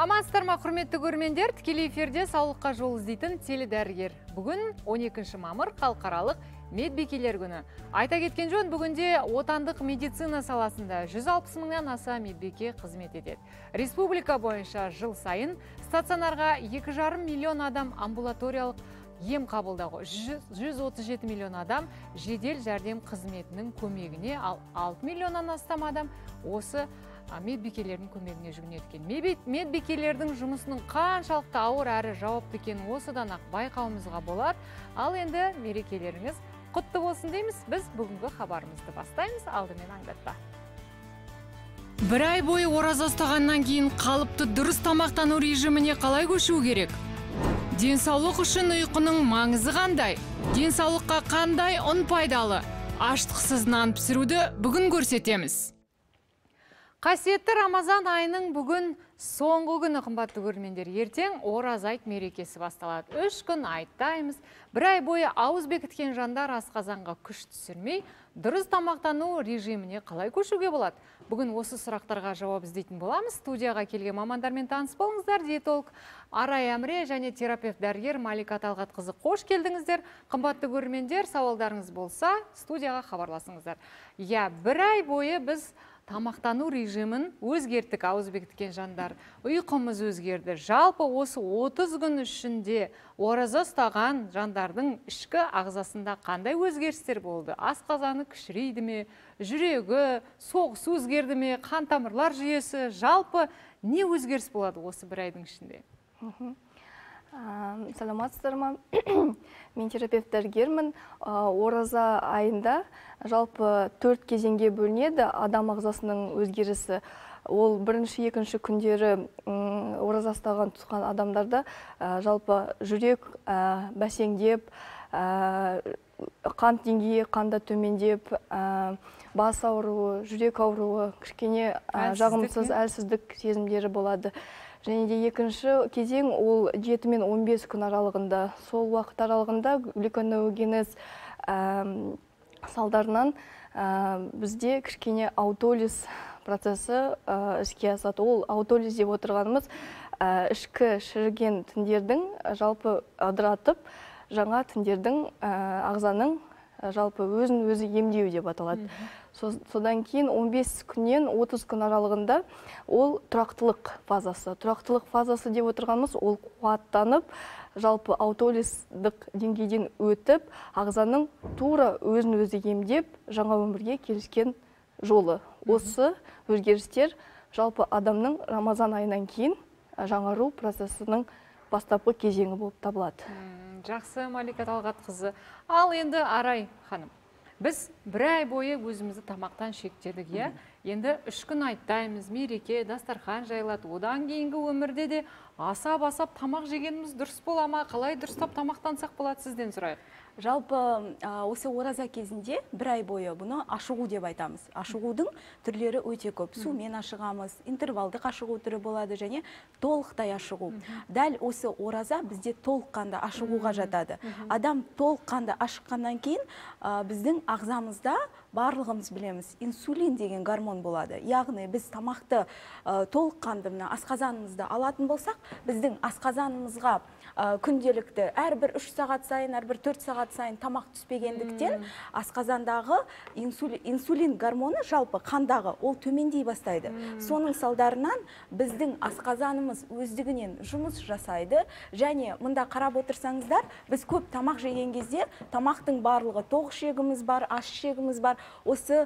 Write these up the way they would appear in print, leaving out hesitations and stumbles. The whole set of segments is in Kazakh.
Амансыздар ма, құрметті көрермендер, тікелей эфирде саулыққа жол іздейтін теледәрігер. Бүгін 12 мамыр халықаралық медбикелер күні. Айта кеткен жөн, бүгінде отандық медицина саласында 160 мыңнан аса медбике қызмет етеді. Республика бойынша жыл сайын стационарға 2,5 миллион адам амбулаториялық ем қабылдауға, 137 миллион адам жедел жәрдем қызметінің көмегіне, ал 6 миллионнан астам адам осы медбикелердің көмегіне жүгінеді екен. Медбикелердің жұмысының қаншалықты ауыр әрі жауапты екенін осыдан ақ байқауымызға болады. Ал енді мерекелеріңіз құтты болсын дейміз. Біз бүгінгі хабарымызды бастаймыз. Алдымен аңдатпа. Бір ай бойы ораза ұстағаннан кейін қалыпты дұрыс тамақтану режиміне қалай көшу керек? Денсаулық үшін ұйқының маңызы қандай? Денсаулыққа қандай ұн пайдалы? Аштықсыз нан пісіруді бүгін көрсетеміз. Қасиетті Рамазан айының бүгін соңғы күні, қымбатты көрермендер. Ертең ораза айт мерекесі басталады. 3 күн айттаймыз. Бір ай бойы ауыз бекіткен жандар асқазанға күш түсірмей, дұрыс тамақтану режиміне қалай көшуге болады? Бүгін осы сұрақтарға жауап іздейтін боламыз. Студияға келген мамандармен таныс болыңыздар. Диетолог Арай Әміре және терапевт дәрігер Малика Талғатқызы, қош келдіңіздер. Қымбатты көрермендер, сауалдарыңыз болса, студияға хабарласыңыздар. Бір ай бойы біз тамақтану режимін өзгерттік, ауыз бекіткен жандар. Ұйқымыз өзгерді. Жалпы осы 30 күн ішінде ораза ұстаған жандардың ішкі ағзасында қандай өзгерістер болды? Асқазаны кішірейді ме? Жүрегі, соғысы өзгерді ме? Қан тамырлар жүйесі, жалпы не өзгеріс болады осы бір айдың ішінде? Саламатсыздар ма? Мен терапевт дәрігермін. Ораза айында жалпы 4 кезеңге бөлінеді адам ағзасының өзгерісі. Ол бірінші, екінші күндері ораза ұстаған тұтқан адамдарда жалпы жүрек бәсеңдеп, қан деңгейі қанда төмендеп, бас ауруы, жүрек ауруы, кішкене жағымсыз әлсіздік сезімдері болады. Және де екінші кезең ол 7 мен 15 күн аралығында. Сол уақыт аралығында глюконеогенез салдарынан бізде кішкене аутолиз процесі іске асады. Ол аутолиз деп отырғанымыз ішкі шіріген тіндердің жалпы ыдыратып, жаңа тіндердің ағзаның жалпы өзін-өзі емдеу деп аталады. Содан кейін 15 күннен 30 күн аралығында ол тұрақтылық фазасы. Тұрақтылық фазасы деп отырғанымыз ол қуаттанып, жалпы аутолиздік деңгейден өтіп, ағзаның тура өзін-өзі емдеп, жаңа өмірге келіскен жолы. Осы өзгерістер жалпы адамның Рамазан айынан кейін жаңару процесінің бастапқы кезеңі болып табылады. Жақсы, Малика Талғатқызы. Ал енді Арай ханым, біз бір ай бойы өзімізді тамақтан шектедік, енді 3 күн айттаймыз, мереке, дастархан жайылады. Одан кейінгі өмірде де асап-асап тамақ жегеніміз дұрыс бола ма? Қалай дұрыстап тамақтансақ болады, сізден сұрайық. Жалпы осы ораза кезінде бір ай бойы бұны ашығу деп айтамыз. Ашығудың түрлері өте көп. Сумен ашығамыз, интервалдық ашығу түрі болады және толықтай ашығу. Дәл осы ораза бізде толыққанды ашығуға жатады. Адам толыққанды ашыққаннан кейін біздің ағзамызда барлығымыз білеміз, инсулин деген гормон болады. Яғни біз тамақты толыққанды асқазанымызды алатын болсақ, біздің асқазанымызға күнделікті әрбір 3 сағат сайын, әрбір 4 сағат сайын тамақ түспегендіктен асқазандағы инсулин гормоны жалпы қандағы ол төмендей бастайды. Соның салдарынан біздің асқазанымыз өздігінен жұмыс жасайды және мұнда қарап отырсаңыздар, біз көп тамақ жеген кезде тамақтың барлығы тоқ ішегіміз бар, аш ішегіміз бар. Осы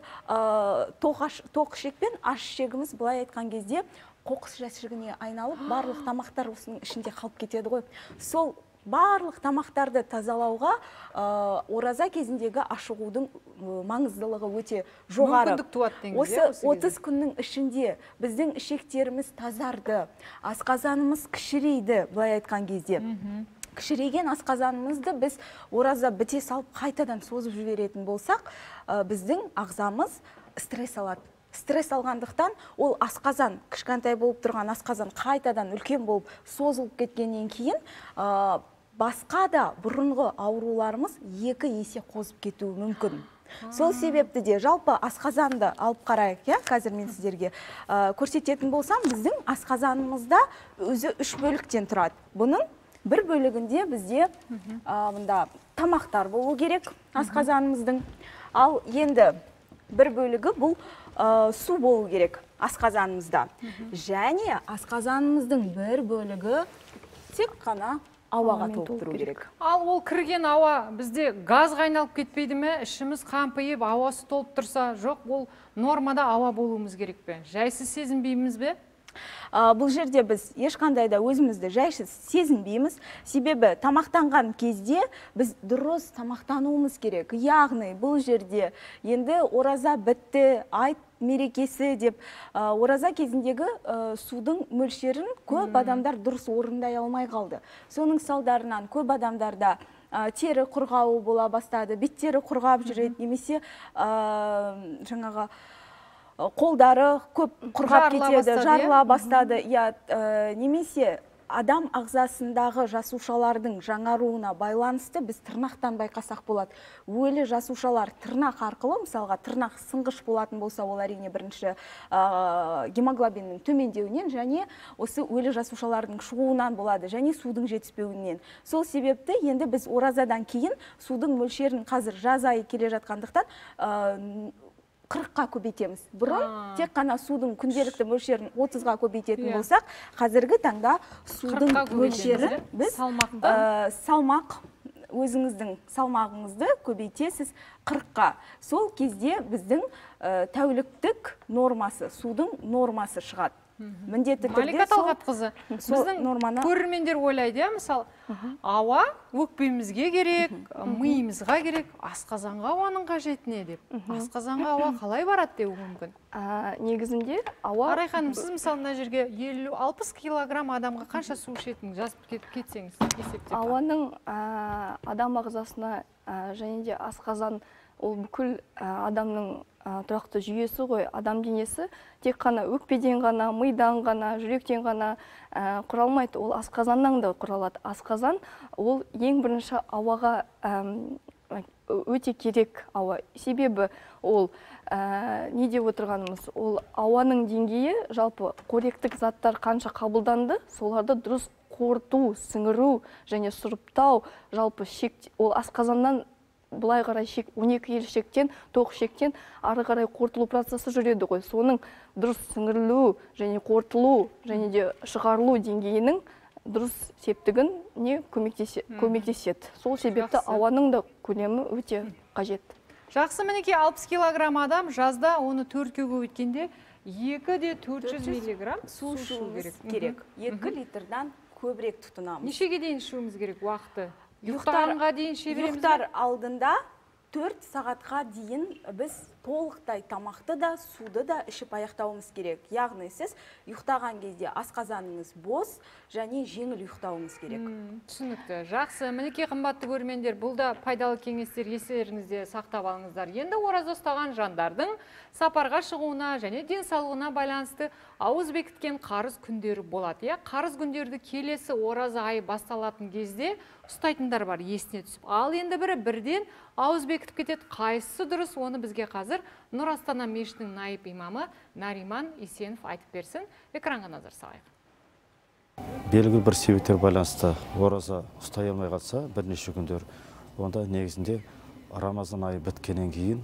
тоқ ішек пен аш ішегіміз былай айтқан кезде қоқыс жәшігіне айналып, барлық тамақтар осының ішінде қалып кетеді ғой. Сол барлық тамақтарды тазалауға ораза кезіндегі ашығудың маңыздылығы өте жоғары. Мүмкіндік туады деңіз. Осы 30 күннің ішінде біздің ішектеріміз тазарды, асқазанымыз кішірейді, былай айтқан кезде. Кішірейген асқазанымызды біз ораза біте салып қайтадан созып жіберетін болсақ, біздің ағзамыз стресс алады. Стресс алғандықтан ол асқазан, кішкентай болып тұрған асқазан қайтадан үлкен болып созылып кеткеннен кейін басқа да бұрынғы ауруларымыз 2 есе қозып кетуі мүмкін. Сол себепті де жалпы асқазанды алып қарайық, иә, қазір мен сіздерге көрсететін болсам, біздің асқазанымызда өзі 3 бөліктен тұрады. Бұның бір бөлігінде бізде мұнда тамақтар болу керек асқазанымыздың. Ал енді бір бөлігі бұл су болу керек асқазанымызда. Және асқазанымыздың бір бөлігі тек қана ауаға толып тұру керек. Ал ол кірген ауа бізде газға айналып кетпейді ме? Ішіміз қампиып, ауасы толып тұрса, жоқ, ол нормада ауа болуымыз керек пе? Жайсыз сезінбейміз бе? Бұл жерде біз ешқандай да өзімізді жайсыз сезінбейміз. Себебі тамақтанған кезде біз дұрыс тамақтануымыз керек. Яғни бұл жерде енді ораза бітті, айт мерекесі деп ораза кезіндегі судың мөлшерін көп адамдар дұрыс орындай алмай қалды. Соның салдарынан көп адамдарда тері құрғауы бола бастады, беттері құрғап жүреді, немесе жаңағы қолдары көп құрғап кетеді, жарыла бастады. Немесе адам ағзасындағы жасушалардың жаңаруына байланысты біз тырнақтан байқасақ болады. Өлі жасушалар тырнақ арқылы, мысалға тырнақ сынғыш болатын болса, ол әрине бірінші гемоглобиннің төмендеуінен және осы өлі жасушалардың шығуынан болады, және судың жетіспеуінен. Сол себепті енді біз оразадан кейін судың мөлшерін қазір жаз айы келе жатқандықтан 40-қа көбейтеміз. Бұрын тек қана судың күнделікті мөлшерін 30-ға көбейтетін болсақ, қазіргі таңда судың мөлшерін біз салмақ, өзіңіздің салмағыңызды көбейтесіз 40-қа. Сол кезде біздің тәуліктік нормасы, судың нормасы шығады. Міндетті түрде Малика Талғатқызы, біздің көрермендер ойлайды, мысалы, ауа өкпемізге керек, миымызға керек, асқазанға ауаның қажеті не деп. Асқазанға ауа қалай барады деуі мүмкін? Негізінде ауа... Арай ханым, сіз мысалы мына жерге 50-60 килограмм адамға қанша су ішетінін жазып кетсеңіз, есептеп. Ауаның адам ағзасына және де асқазан, ол бүкіл адамның тұрақты жүйесі ғой. Адам денесі тек қана өкпеден ғана, мидан ғана, жүректен ғана құралмайды. Ол асқазаннан да құралады. Асқазан ол ең бірінші ауаға өте керек ауа. Себебі ол не деп отырғанымыз, ол ауаның деңгейі, жалпы қоректік заттар қанша қабылданды, соларды дұрыс қорыту, сіңіру және сұрыптау, жалпы ол асқазаннан бұлай қарай 12 елшектен, 9 шектен ары қарай қорытылу процесі жүреді ғой. Соның дұрыс сіңірілу және қорытылу және де шығарылу деңгейінің дұрыс септігін көмектеседі. Сол себепті ауаның да көлемі өте қажет. Жақсы, мінекей 60 килограмм адам жазда оны 4-ке көбейткенде 2-400 миллиграмм су ішуіміз керек. 2 литрдан көбірек тұтынамыз. Нешеге дейін ішуіміз керек уақыты? Ұйықтарға дейін шебереміз? Ұйықтар алдында 4 сағатқа дейін біз толықтай тамақты да, суды да ішіп аяқтауымыз керек. Яғни сіз ұйықтаған кезде асқазаныңыз бос және жеңіл ұйықтауыңыз керек. Түсінікті. Жақсы. Мінекей қымбатты көрермендер, бұл да пайдалы кеңестер естеріңізде сақтап алыңыздар. Енді ораза ұстаған жандардың сапарға шығуына және денсаулығына байланысты ауыз бекіткен қарыз күндері болады. Қарыз күндерді келесі ораза айы басталатын кезде ұстайтындар бар, есіне түсіп. Ал енді бірден ауыз бекітіп кетеді. Қайсысы дұрыс, оны бізге қазір Нұр Астана мешітінің наиб имамы Нариман Есенов айтып берсін. Экранға назар салайық. Белгілі бір себептер байланысты ораза ұстай алмай қалса, бірнеше күндер, онда негізінде Рамазан айы біткеннен кейін,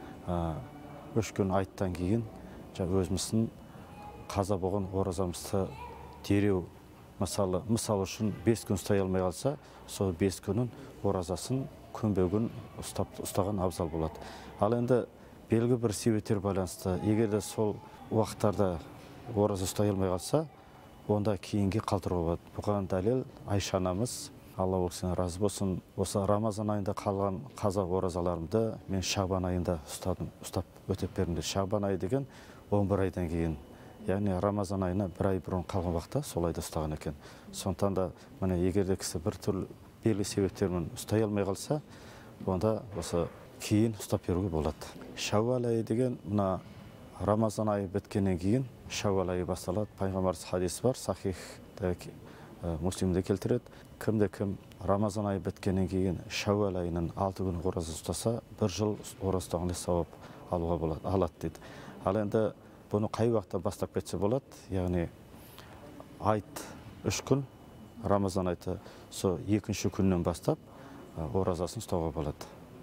3 күн айттан кейін, өзіміздің қаза болған оразамызды дереу, мысалы үшін 5 күн ұстай алмай қалса, сол 5 күнін оразасын күнбе-күн ұстаған абзал болады. Ал енді белгілі бір себептер байланысты, егер де сол уақыттарда ораза ұстай алмай қалса, онда кейінге қалдыруға болады. Бұған дәлел Айша анамыз, Алла ол кісіден разы болсын, осы Рамазан айында қалған қаза оразаларымды мен Шабан айында ұстап өтеп бердім. Шабан айы деген 11 айдан кейін, яғни Рамазан айына 1 ай бұрын қалған уақытта сол айда ұстаған екен. Сондықтан да міне егер де кісі бір түрлі белгілі себептермен ұстай алмай қалса, онда осы кейін ұстап беруге болады. Шауал айы деген мына Рамазан айы біткеннен кейін Шауал айы басталады. Пайғамбарымыз хадис бар, сахих муслимде келтіреді. Кімде-кім Рамазан айы біткеннен кейін Шәуәл айының 6 күн ораза ұстаса, 1 жыл ораза ұстағандай сауап алуға алады дейді. Ал енді бұны қай уақытта бастап кетсе болады, яғни айт 3 күн, Рамазан айты сол 2-ші күннен бастап оразасын ұстауға болады.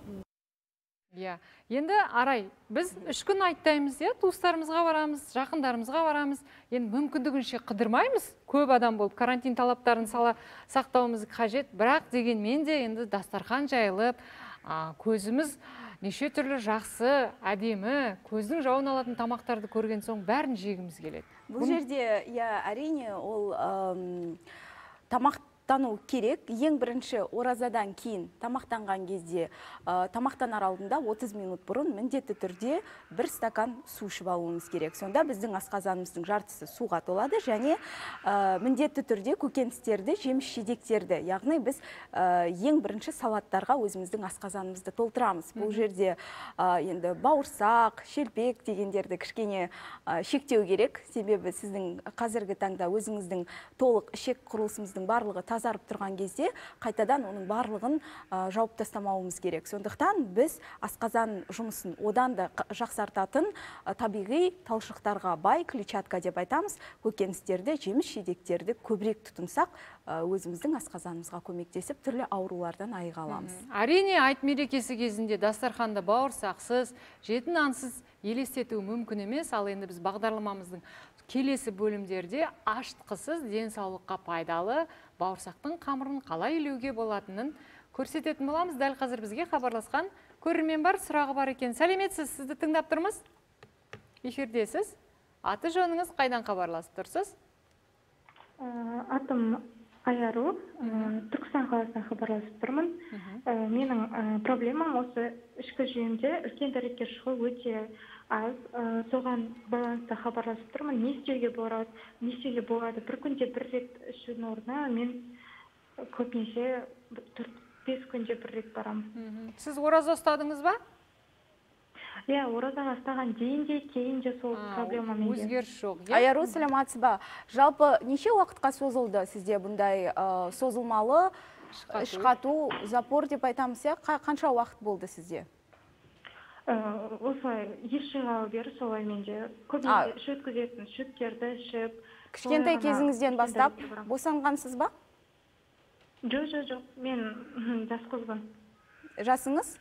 Енді Арай, біз 3 күн айттаймыз, туыстарымызға барамыз, жақындарымызға барамыз. Енді мүмкіндігінше қыдырмаймыз. Көп адам болып, карантин талаптарын сақтауымыз қажет. Бірақ дегенмен де енді дастархан жайылып, көзіміз неше түрлі жақсы, әдемі, көздің жауын алатын тамақтарды көрген соң бәрін жегіміз келеді. Бұл жерде, әрине, ол тамақтану керек. Ең бірінші оразадан кейін тамақтанған кезде, тамақтанар алдында 30 минут бұрын міндетті түрде 1 стакан су ішіп алуымыз керек. Сонда біздің асқазанымыздың жартысы суға толады және міндетті түрде көкөністерді, жеміс-жидектерді, яғни біз ең бірінші салаттарға өзіміздің асқазанымызды толтырамыз. Бұл жерде енді бауырсақ, шелпек дегендерді кішкене шектеу керек. Себебі сіздің қазіргі таңда өзіңіздің толық ішек құрылысымыздың барлығы тазарып тұрған кезде қайтадан оның барлығын жауып тастамауымыз керек. Сондықтан біз асқазан жұмысын одан да жақсартатын табиғи талшықтарға бай клетчатка деп айтамыз, көкөністерді, жеміс-жидектерді көбірек тұтынсақ, өзіміздің асқазанымызға көмектесіп түрлі аурулардан айыға аламыз. Әрине, айт мерекесі кезінде дастарханды бауырсақсыз, жеті нансыз елестету мүмкін емес. Ал енді біз бағдарламамыздың келесі бөлімдерде ашытқысыз денсаулыққа пайдалы бауырсақтың қамырын қалай илеуге болатынын көрсететін боламыз. Дәл қазір бізге хабарласқан көрермен бар, сұрағы бар екен. Сәлеметсіз, сізді тыңдап тұрмыз. Эфирдесіз. Аты жөніңіз, қайдан хабарласып тұрсыз? Атым Аяру, Түркістан қаласынан хабарласып тұрмын. Менің проблемам осы ішкі жүйемде үлкен дәретке шығу өте аз. Соған байланысты хабарласып тұрмын. Не істеуге болады? Бір күнде 1 рет ішудің орнына мен көбінесе 4-5 күнде 1 рет барамын. Сіз ораза ұстадыңыз ба? Оразаға ұстаған кейін де сол проблема менде. Өзгеріс жоқ. Аяру, сәлематсыз ба? Жалпы неше уақытқа созылды сізде бұндай созылмалы ішқату, запор деп айтамыз, қанша уақыт болды сізде? Осылай ес жиғалы бері солай менде. Көбінесе іш өткізетін шөптерді ішіп. Кішкентай кезіңізден бастап босанғансыз ба? Жоқ, мен жас қызбын. Жасыңыз?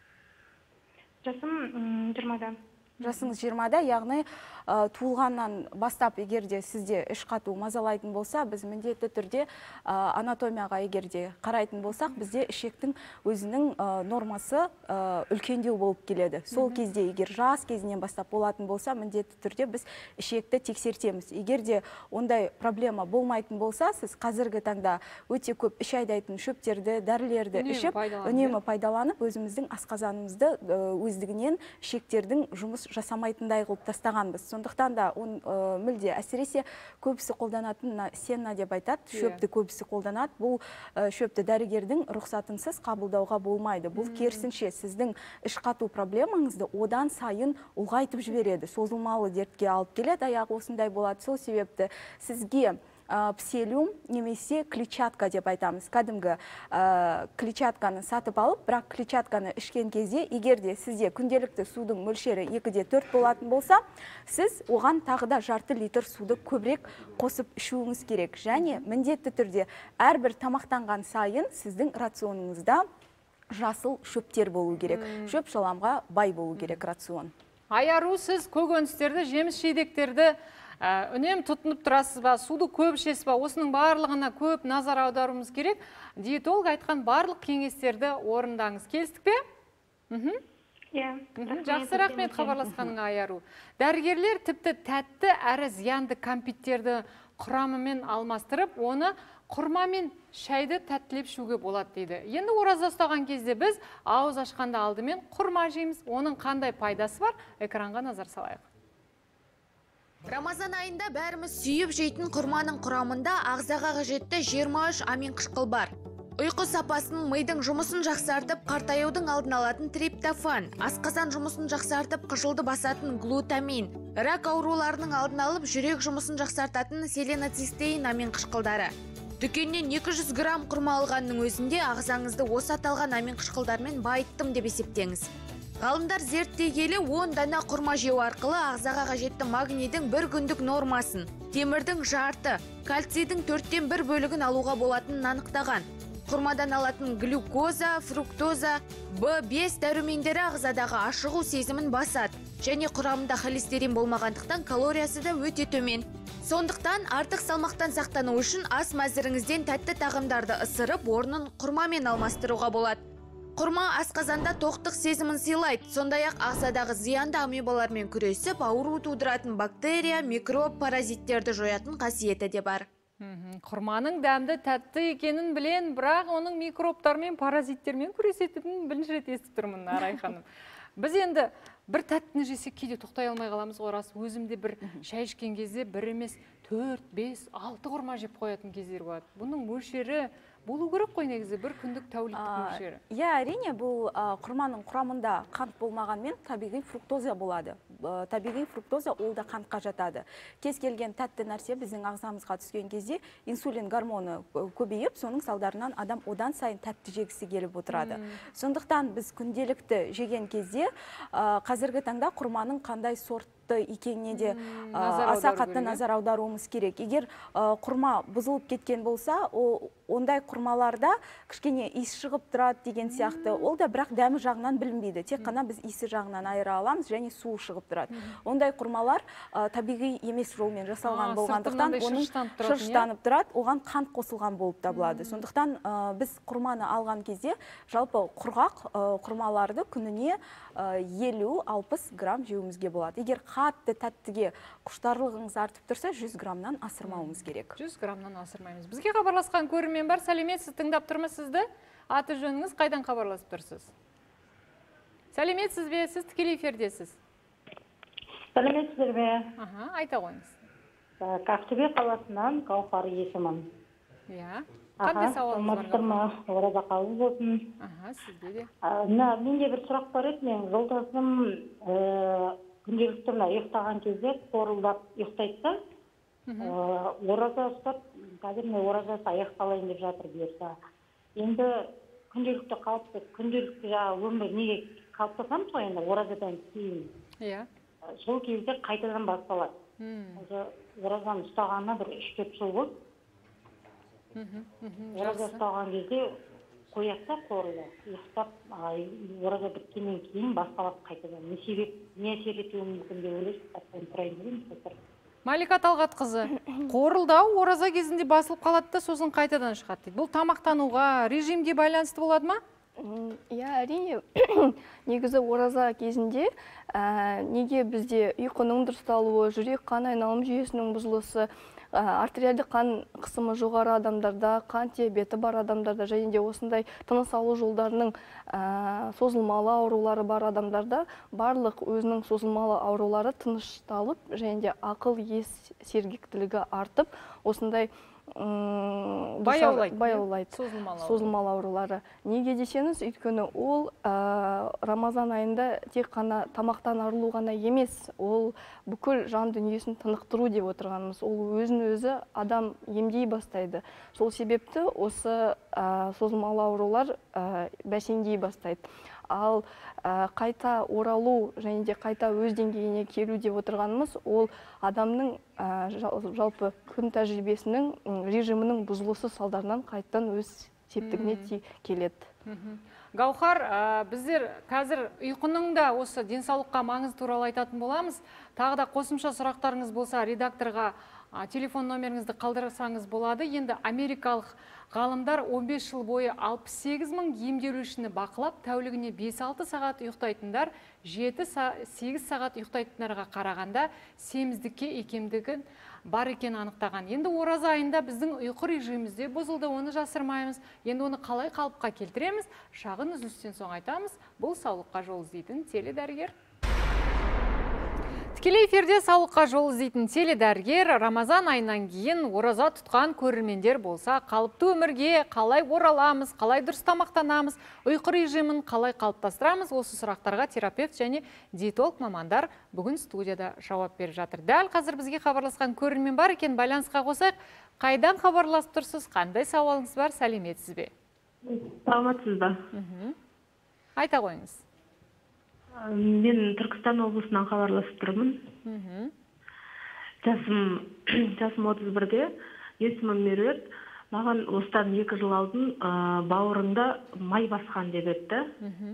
Жасым 20-да. Жасыңыз 20-да, яғни туылғаннан бастап егерде сізде іш қату мазалайтын болса, біз міндетті түрде анатомияға егерде қарайтын болсақ, бізде ішектің өзінің нормасы үлкендеу болып келеді. Сол кезде егер жас кезінен бастап болатын болса, міндетті түрде біз ішекті тексертеміз. Егерде ондай проблема болмайтын болса, сіз қазіргі таңда өте көп іш айдайтын шөптерді, дәрілерді ішіп, үнемі пайдаланып, өзіміздің асқазанымызды өздігінен ішектердің жұмыс жасамайтындай қылып тастағанбыз. Сондықтан да мүлде әсіресе көбісі қолданатын сенна деп айтады, шөпті көбісі қолданады. Бұл шөпті дәрігердің рұқсатынсыз қабылдауға болмайды. Бұл керісінше сіздің іш қату проблемаңызды одан сайын ұлғайтып жібереді. Созылмалы дертке алып келеді, аяғы осындай болады. Сол себепті сізге пселюм немесе клетчатка деп айтамыз. Кәдімгі клетчатканы сатып алып, бірақ клетчатканы ішкен кезде, егерде сізде күнделікті судың мөлшері 2-де 4 болатын болса, сіз оған тағы да жарты литр суды көбірек қосып ішуіңіз керек. Және міндетті түрде әрбір тамақтанған сайын сіздің рационыңызда жасыл шөптер болу керек. Шөп шаламға бай болу керек рацион. Аяру, сіз көкөністерді, жеміс-жидектерді үнем тұтынып тұрасыз ба, суды көп ішесіз ба? Осының барлығына көп назар аударуымыз керек. Диетолог айтқан барлық кеңестерді орындаңыз. Келістік пе? Жақсы, рахмет хабарласқаныңа, Аяру. Дәрігерлер тіпті тәтті әрі зиянды кәмпиттерді құрамымен алмастырып, оны құрма мен шайды тәттілеп ішуге болады дейді. Енді ораза ұстаған кезде біз ауыз ашқанда алдымен құрма жейміз. Оның қандай пайдасы бар? Экранға назар салайық. Рамазан айында бәріміз сүйіп жейтін құрманың құрамында ағзаға қажетті 23 амин қышқыл бар. Ұйқы сапасын, мидың жұмысын жақсартып, қартаюдың алдын алатын триптофан, асқазан жұмысын жақсартып, қыжылды басатын глутамин, рак ауруларының алдын алып, жүрек жұмысын жақсартатын селеноцистеин амин қышқылдары. Дүкеннен 200 грамм құрма алғанның өзінде ағзаңызды осы аталған амин қышқылдармен байыттым деп есептеңіз. Ғалымдар зерттей келе 10 дана құрма жеу арқылы ағзаға қажетті магнийдің бір күндік нормасын, темірдің жарты, кальцийдің 4-тен 1 бөлігін алуға болатынын анықтаған. Құрмадан алатын глюкоза, фруктоза, B5 дәрумендері ағзадағы ашығу сезімін басады, және құрамында холестерин болмағандықтан калориясы да өте төмен. Сондықтан артық салмақтан сақтану үшін ас мәзіріңізден тәтті тағамдарды ысырып, орнын құрмамен алмастыруға болады. Құрма асқазанда тоқтық сезімін сыйлайды, сондай-ақ ағзадағы зиянды амебалармен күресіп, ауру тудыратын бактерия, микроб, паразиттерді жоятын қасиеті де бар. Құрманың дәмді тәтті екенін білен, бірақ оның микробтармен, паразиттермен күресетінін бірінші рет естіп тұрмын, Арай ханым. Біз енді бір тәттіні жесек кейде тоқтай алмай қаламыз, орас. Өзімде бір шай ішкен кезде бір емес 4, 5, 6 құрма жеп қоятын кездер болады. Бұның мөлшері болу керек қой негізі, бір күндік тәуліктік мөлшері. Иә, әрине, бұл құрманың құрамында қант болмағанмен табиғи фруктоза болады. Табиғи фруктоза ол да қантқа жатады. Кез келген тәтті нәрсе біздің ағзамызға түскен кезде инсулин гормоны көбейіп, соның салдарынан адам одан сайын тәтті жегісі келіп отырады. Сондықтан біз күнделікті жеген кезде қазіргі таңда құрманың қандай сорт екеніне де аса қатты назар аударуымыз керек. Егер құрма бұзылып кеткен болса, ондай құрмаларда кішкене иіс шығып тұрады деген сияқты. Ол да бірақ дәмі жағынан білінбейді. Тек қана біз иісі жағынан айыра аламыз және суы шығып тұрады. Ондай құрмалар табиғи емес жолмен жасалған болғандықтан оның шырыштанып тұрады, оған қант қосылған болып табылады. Сондықтан біз құрманы алған кезде жалпы құрғақ құрмаларды күніне 50-60 грамм жеуімізге болады. Егер қатты тәттіге құштарлығыңыз артып тұрса, 100 граммнан асырмауымыз керек. 100 граммнан асырмаймыз. Бізге хабарласқан көрермен бар. Сәлеметсіз, тыңдап тұрмыз сізді. Аты жөніңіз, қайдан хабарласып тұрсыз? Сәлеметсіз бе? Сіз тікелей эфирдесіз. Сәлеметсіздер бе? Айта қойыңыз. Ақтөбе қаласынан Гаухар есімім. Иә. Қандай сауалыңыз бар? Ораза қабыл болсын. Сізде де. Менде бір сұрақ бар еді. Мен жолдасым күнделікті ұйықтаған кезде қорылдап ұйықтайды. Ораза ұстап, қазір оразасы аяқталайын деп жатыр бұйырса. Енді күнделікті өмір неге қалыптасамыз ғой, енді оразадан кейін. Иә. Сол кезде қайтадан басталады. Оразаны ұстағанына бір 3-4 жыл болды. Ораза ұстаған кезде қояқта қорылы, ұйықтап, ораза біткеннен кейін басталады қайтадан. Не әсер етуі мүмкін деп ойлайсыз? Малика Талғатқызы, қорылдау ораза кезінде басылып қалады да, сосын қайтадан шығады дейді. Бұл тамақтануға, режимге байланысты болады ма? Иә, әрине, негізі ораза кезінде неге бізде ұйқының дұрысталуы, жүрек қан айналым жүйесінің бұзылысы, артериалды қан қысымы жоғары адамдарда, қан диабеті бар адамдарда, және де осындай тыныс алу жолдарының созылмалы аурулары бар адамдарда барлық өзінің созылмалы аурулары тынышталып, және де ақыл ес сергектілігі артып, осындай баяулайды созылмалы аурулары. Неге десеңіз, өйткені ол Рамазан айында тек қана тамақтан арылу ғана емес, ол бүкіл жан дүниесін тынықтыру деп отырғанымыз. Ол өзін-өзі адам емдей бастайды. Сол себепті осы созылмалы аурулар бәсеңдей бастайды. Ал қайта оралу және де қайта өз деңгейіне келу деп отырғанымыз, ол адамның жалпы күн тәжірибесінің режимінің бұзылысы салдарынан қайтадан өз септігіне келеді. Гаухар, біздер қазір ұйқының да осы денсаулыққа маңызы туралы айтатын боламыз. Тағы да қосымша сұрақтарыңыз болса, редакторға телефон номеріңізді қалдырсаңыз болады. Енді америкалық ғалымдар 15 жыл бойы 68 мың емделушіні бақылап, тәулігіне 5-6 сағат ұйықтайтындар 7-8 сағат ұйықтайтындарға қарағанда семіздікке икемдігін бар екен анықтаған. Енді ораза айында біздің ұйқы режимімізде бұзылды, оны жасырмаймыз. Енді оны қалай қалыпқа келтіреміз? Шағын үзілістен соң айтамыз. Бұл саулыққа жол іздейтін теледәрігер. Тікелей эфирде саулыққа жол іздейтін теледәрігер Рамазан айынан кейін ораза тұтқан көрермендер болса, қалыпты өмірге қалай ораламыз, қалай дұрыс тамақтанамыз, ұйқы режимін қалай қалыптастырамыз, осы сұрақтарға терапевт және диетолог мамандар бүгін студияда жауап беріп жатыр. Дәл қазір бізге хабарласқан көрермен бар екен, байланысқа қосайық. Қайдан хабарласып тұрсыз? Қандай сауалыңыз бар? Сәлеметсіз бе? Саламатсыз ба? Айта қойыңыз. Мен Түркістан облысынан хабарласып тұрмын. Жасым 31-де, есімім Меруерт. Маған осыдан 2 жыл алдын бауырында май басқан деп етті.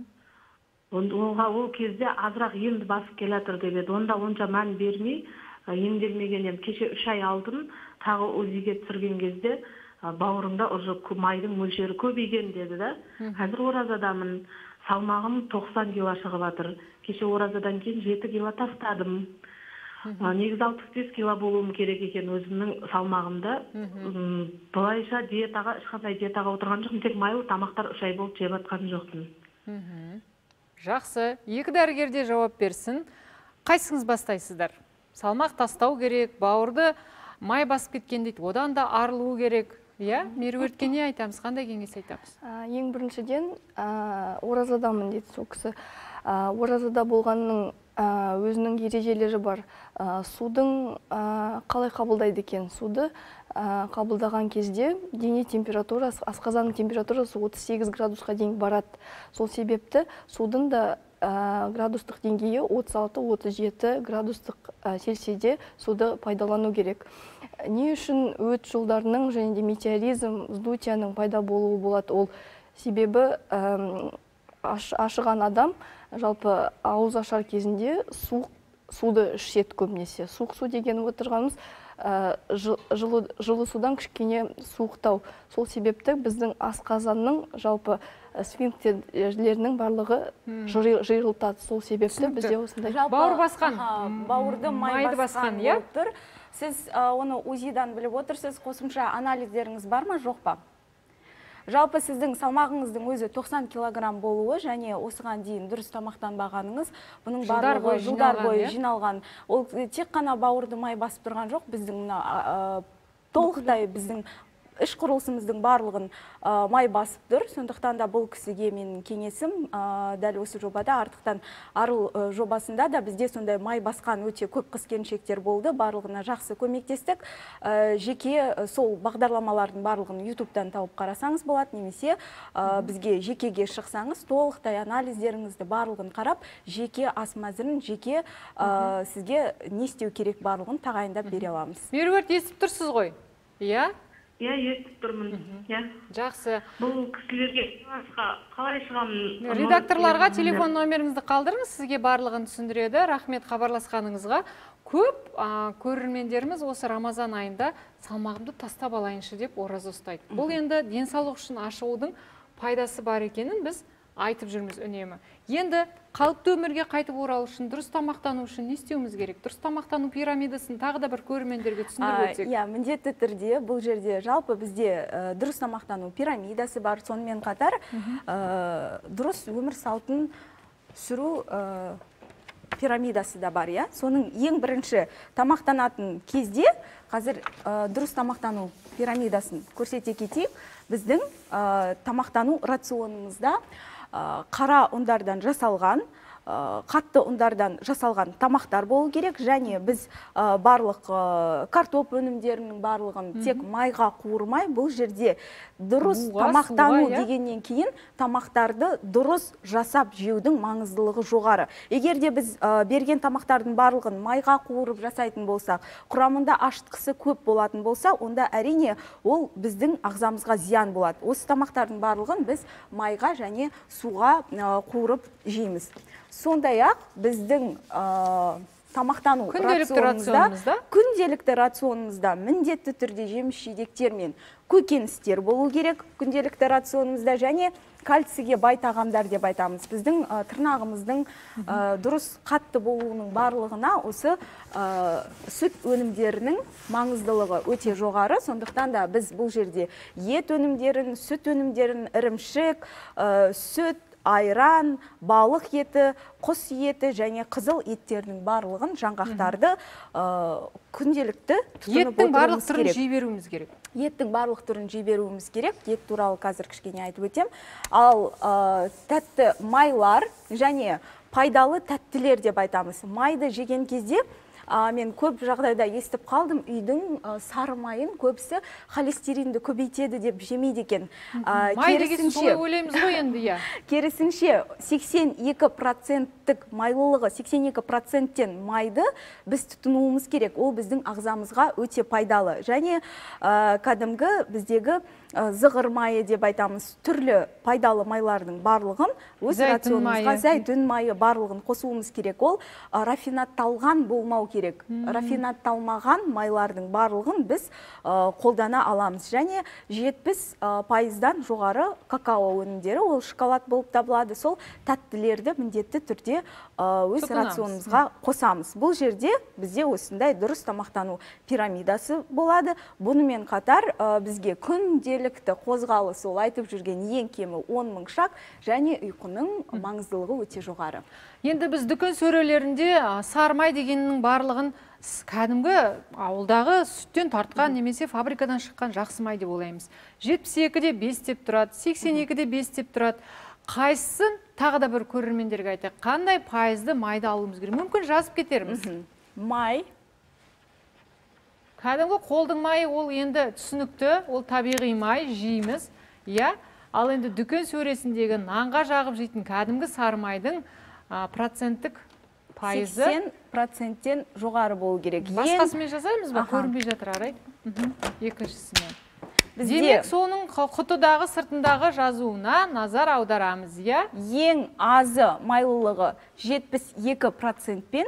Ол кезде азырақ емді басып келатыр деп еді. Онда онша мән бермей, емделмегеннен кеше 3 ай алдын тағы УЗИге түсірген кезде бауырымда уже майдың мөлшері көбейген деді да. Қазір оразадамын. Салмағым 90 кило шығып жатыр. Кеше оразадан кейін 7 кило тастадым. Негізі 65 кило болуым керек екен өзімнің салмағымда. Бұлайша диетаға, ешқандай диетаға отырған жоқпын, тек майлы тамақтар 3 ай болып жеп жатқан жоқпын. Жақсы, 2 дәрігерде жауап берсін. Қайсыңыз бастайсыздар? Салмақ тастау керек, бауырды май басып кеткен дейді, одан да арылу керек. Меруертке не айтамыз, қандай кеңес айтамыз? Ең біріншіден оразадамын дейді сол кісі. Оразада болғанның өзінің ережелері бар. Судың қалай қабылдайды екен? Суды қабылдаған кезде дене температурасы, асқазанның температурасы 38 градусқа дейін барады. Сол себепті судың да градустық деңгейі 36-37 градустық Цельсийде суды пайдалану керек. Не үшін өт жолдарының және де метеоризм, вздутияның пайда болуы болады? Ол себебі ашыған адам жалпы ауыз ашар кезінде суды ішеді көбінесе. Суық су деген отырғанымыз жылы судан кішкене суықтау. Сол себепті біздің асқазанның жалпы сфинктерлерінің барлығы жиырылтады. Сол себепті бізде осындай. Бауыр басқан, бауырды майды басқан иә? болып тұр. Сіз оны УЗИдан біліп отырсыз, қосымша анализдеріңіз бар ма, жоқ па? Жалпы сіздің салмағыңыздың өзі 90 килограмм болуы және осыған дейін дұрыс тамақтанбағаныңыз, бұның барлығы жылдар бойы жиналған. Ол тек қана бауырды май басып тұрған жоқ, біздің толықтай біздің іш құрылысымыздың барлығын май басып тұр. Сондықтан да бұл кісіге менің кеңесім дәл осы жобада артықтан арыл жобасында да бізде сондай май басқан өте көп қыз-келіншектер болды. Барлығына жақсы көмектестік. Жеке сол бағдарламалардың барлығын YouTube'дан тауып қарасаңыз болады, немесе бізге жекеге шықсаңыз, толықтай анализдеріңізді барлығын қарап, жеке ас мәзірін, жеке сізге не істеу керек барлығын тағайындап бере аламыз. Меруерт, естіп тұрсыз ғой? Иә? Иә, естіп тұрмын. Жақсы. Бұл кісілерге қалай шығамын? Редакторларға телефон номеріңізді қалдырыңыз, сізге барлығын түсіндіреді. Рахмет хабарласқаныңызға. Көп көрермендеріміз осы Рамазан айында салмағымды тастап алайыншы деп ораза ұстайды. Бұл енді денсаулық үшін ашығудың пайдасы бар екенін біз айтып жүрміз үнемі. Енді қалыпты өмірге қайтып оралу үшін, дұрыс тамақтану үшін не істеуіміз керек? Дұрыс тамақтану пирамидасын тағы да бір көрермендерге түсіндіріп өтсек. Иә, міндетті түрде бұл жерде жалпы бізде дұрыс тамақтану пирамидасы бар. Сонымен қатар дұрыс өмір салтын сүру пирамидасы да бар, иә. Соның ең бірінші тамақтанатын кезде, қазір дұрыс тамақтану пирамидасын көрсете кетейік. Біздің тамақтану рационымызда қара ұндардан жасалған, қатты ұндардан жасалған тамақтар болу керек, және біз барлық картоп өнімдерінің барлығын тек майға қуырмай, бұл жерде дұрыс тамақтану дегеннен кейін тамақтарды дұрыс жасап жеудің маңыздылығы жоғары. Егер де біз берген тамақтардың барлығын майға қуырып жасайтын болсақ, құрамында ашытқысы көп болатын болса, онда әрине ол біздің ағзамызға зиян болады. Осы тамақтардың барлығын біз майға және суға қуырып жейміз. Сондай-ақ біздің тамақтану күнделікті рационымызда міндетті түрде жеміс-жидектер мен көкөністер болу керек күнделікті рационымызда, және кальцийге бай тағамдар деп айтамыз. Біздің тырнағымыздың дұрыс қатты болуының барлығына осы сүт өнімдерінің маңыздылығы өте жоғары. Сондықтан да біз бұл жерде ет өнімдерін, сүт өнімдерін, ірімшік, сүт, айран, балық еті, құс еті және қызыл еттердің барлығын, жаңғақтарды күнделікті тұтынып отыруымыз керек. Еттің барлық түрін жей беруіміз керек. Еттің барлық түрін жей беруіміз керек. Ет туралы қазір кішкене айтып өтем. Ал тәтті майлар және пайдалы тәттілер деп айтамыз. Майды жеген кезде мен көп жағдайда естіп қалдым, үйдің сары майын көбісі холестеринді көбейтеді деп жемейді екен. Май деген солай ойлаймыз ғой енді, иә. Керісінше 82%-тік майлылығы, 82%-тен майды біз тұтынуымыз керек. Ол біздің ағзамызға өте пайдалы. Және кәдімгі біздегі зығыр майы деп айтамыз, түрлі пайдалы майлардың барлығын өз рационымызға, зәйтүн майы барлығын қосуымыз керек. Ол рафинатталған болмау керек. Рафинатталмаған майлардың барлығын біз қолдана аламыз. Және 70%-дан жоғары какао өнімдері, ол шоколад болып табылады. Сол тәттілерді міндетті түрде өз рационымызға қосамыз. Бұл жерде бізде осындай дұрыс тамақтану пирамидасы болады. Бұнымен қатар бізге күнделікті қозғалыс, ол айтып жүрген ең кемі 10 000 шақ, және ұйқының маңыздылығы өте жоғары. Енді біз дүкен сөрелерінде сары май дегеннің барлығын кәдімгі ауылдағы сүттен тартқан немесе фабрикадан шыққан жақсы май деп ойлаймыз. 72-де 5 деп тұрады, 82-де 5 деп тұрады. Қайсысын тағы да бір көрермендерге айтайық, қандай пайызды майды алуымыз керек? Мүмкін жазып кетерміз. Май. Кәдімгі қолдың майы, ол енді түсінікті, ол табиғи май, жейміз. Иә, ал енді дүкен сөресіндегі нанға жағып жейтін кәдімгі сары майдың проценттік пайызы 80%-тен жоғары болу керек. Басқасымен жазаймыз ба? Көрінбей жатыр, арай. Екіншісімен. Демек, соның құтыдағы, сыртындағы жазуына назар аударамыз, иә? Ең азы майлылығы 72%-пен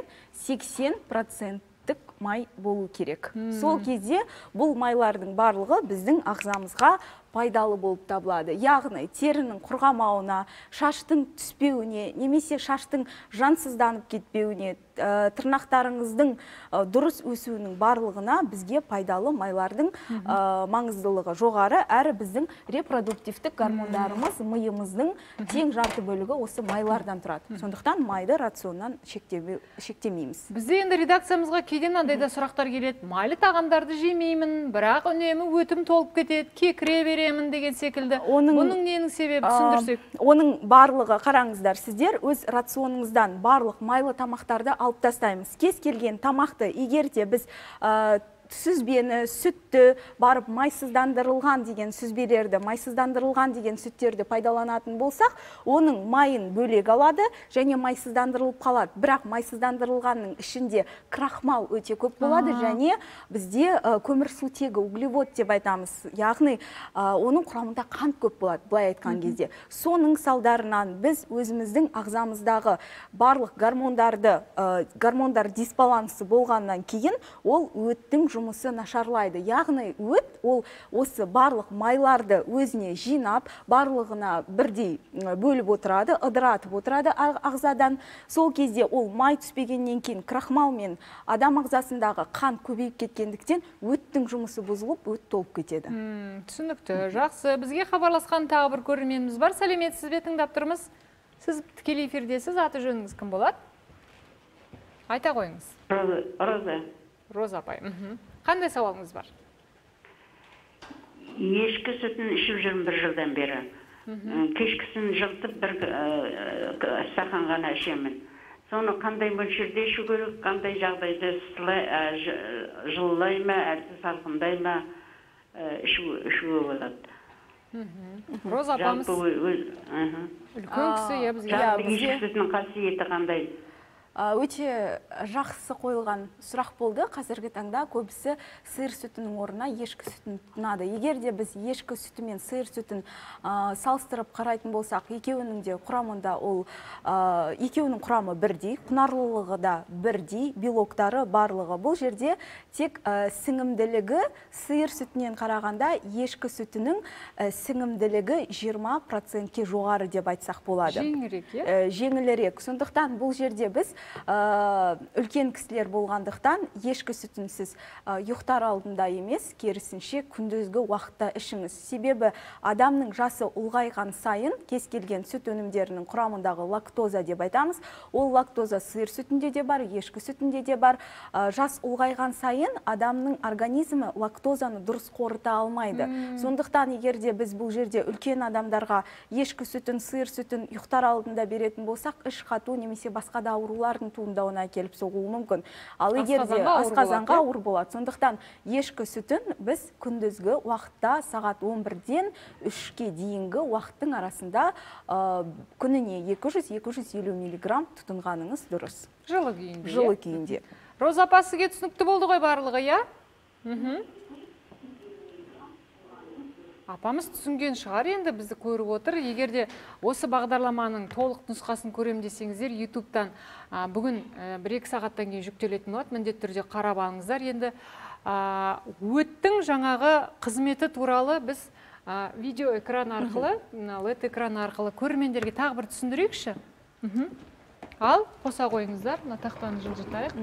80%-тік май болу керек. Сол кезде бұл майлардың барлығы біздің ағзамызға пайдалы болып табылады. Яғни терінің құрғамауына, шаштың түспеуіне, немесе шаштың жансызданып кетпеуіне, тырнақтарыңыздың дұрыс өсуінің барлығына бізге пайдалы майлардың маңыздылығы жоғары, әрі біздің репродуктивтік гормондарымыз, миымыздың тең жарты бөлігі осы майлардан тұрады. Сондықтан майды рационнан шектемейміз. Бізде енді редакциямызға кейден андайда сұрақтар келеді. Майлы тағамдарды жемеймін, бірақ үнемі өтім толып кетеді, кекіре беремін деген секілді. Оның ненің себебі түсіндірсек? Оның барлығы, қараңыздар, сіздер өз рационыңыздан барлық майлы тамақтарды алып тастаймыз. Кез келген тамақты егер де біз сүзбені, сүтті барып майсыздандырылған деген сүзбелерді, майсыздандырылған деген сүттерді пайдаланатын болсақ, оның майын бөлек алады және майсыздандырылып қалады. Бірақ майсыздандырылғанның ішінде крахмал өте көп болады және бізде көмірсутегі, углевод деп айтамыз. Яғни оның құрамында қант көп болады, былай айтқан кезде. Соның салдарынан біз өзіміздің ағзамыздағы барлық гормондар дисбалансы болғаннан кейін ол өттің жұмысы нашарлайды. Яғни өт ол осы барлық майларды өзіне жинап, барлығына бірдей бөліп отырады, ыдыратып отырады ағзадан. Сол кезде ол май түспегеннен кейін крахмал мен адам ағзасындағы қан көбейіп кеткендіктен өттің жұмысы бұзылып, өт толып кетеді. Түсінікті. Жақсы. Бізге хабарласқан тағы бір көрерменіміз бар. Сәлеметсіз бе, тыңдап тұрмыз? Сіз тікелей эфирдесіз, аты жөніңіз кім болады? Айта қойыңыз. Роза. Роза апай. Қандай сауалыңыз бар? Ешкі сүтін ішіп жүрмін 1 жылдан бері. Кешкісін жылтып бір стақан ғана ішемін. Соны қандай мөлшерде ішу керек, қандай жағдайда жылылай ма, әлсіз салқындай ма ішуге болады. Роза апамыз үлкен кісі, ешкі сүтінің қасиеті қандай? Өте жақсы қойылған сұрақ болды. Қазіргі таңда көбісі сиыр сүтінің орнына ешкі сүтін тұтынады. Егер де біз ешкі сүті мен сиыр сүтін салыстырып қарайтын болсақ, екеуінің де құрамында екеуінің құрамы бірдей, құнарлылығы да бірдей, белоктары барлығы. Бұл жерде тек сіңімділігі сиыр сүтінен қарағанда ешкі сүтінің сіңімділігі 20%-ке жоғары деп айтсақ болады. Жеңілірек, жеңілірек. Сондықтан бұл жерде біз үлкен кісілер болғандықтан ешкі сүтін сіз ұйықтар алдында емес, керісінше күндізгі уақытта ішіңіз. Себебі адамның жасы ұлғайған сайын кез келген сүт өнімдерінің құрамындағы лактоза деп айтамыз. Ол лактоза сиыр сүтінде де бар, ешкі сүтінде де бар. Жас ұлғайған сайын адамның организмі лактозаны дұрыс қорыта алмайды. Сондықтан егер де біз бұл жерде үлкен адамдарға ешкі сүтін, сиыр сүтін ұйықтар алдында беретін болсақ, іш қату немесе басқа да аурулар аурулардың туындауына келіп соғуы мүмкін. Ал егер де асқазанға ауыр болады. Сондықтан ешкі сүтін біз күндізгі уақытта сағат 11-ден 3-ке дейінгі уақыттың арасында күніне 200-250 миллиграмм тұтынғаныңыз дұрыс. Жылы күйінде. Жылы күйінде. Роза апа, сізге түсінікті болды ғой барлығы, я? Апамыз түсінген шығар, енді бізді көріп отыр. Егерде осы бағдарламаның толық нұсқасын көрем десеңіздер, YouTube-тан бүгін 1-2 сағаттан кейін жүктелетін болады. Міндетті түрде қарап алыңыздар. Енді өттің жаңағы қызметі туралы біз видео экран арқылы, LED экран арқылы көрермендерге тағы бір түсіндірейікші. Ал қоса қойыңыздар, мына тақтаны жылжытайық.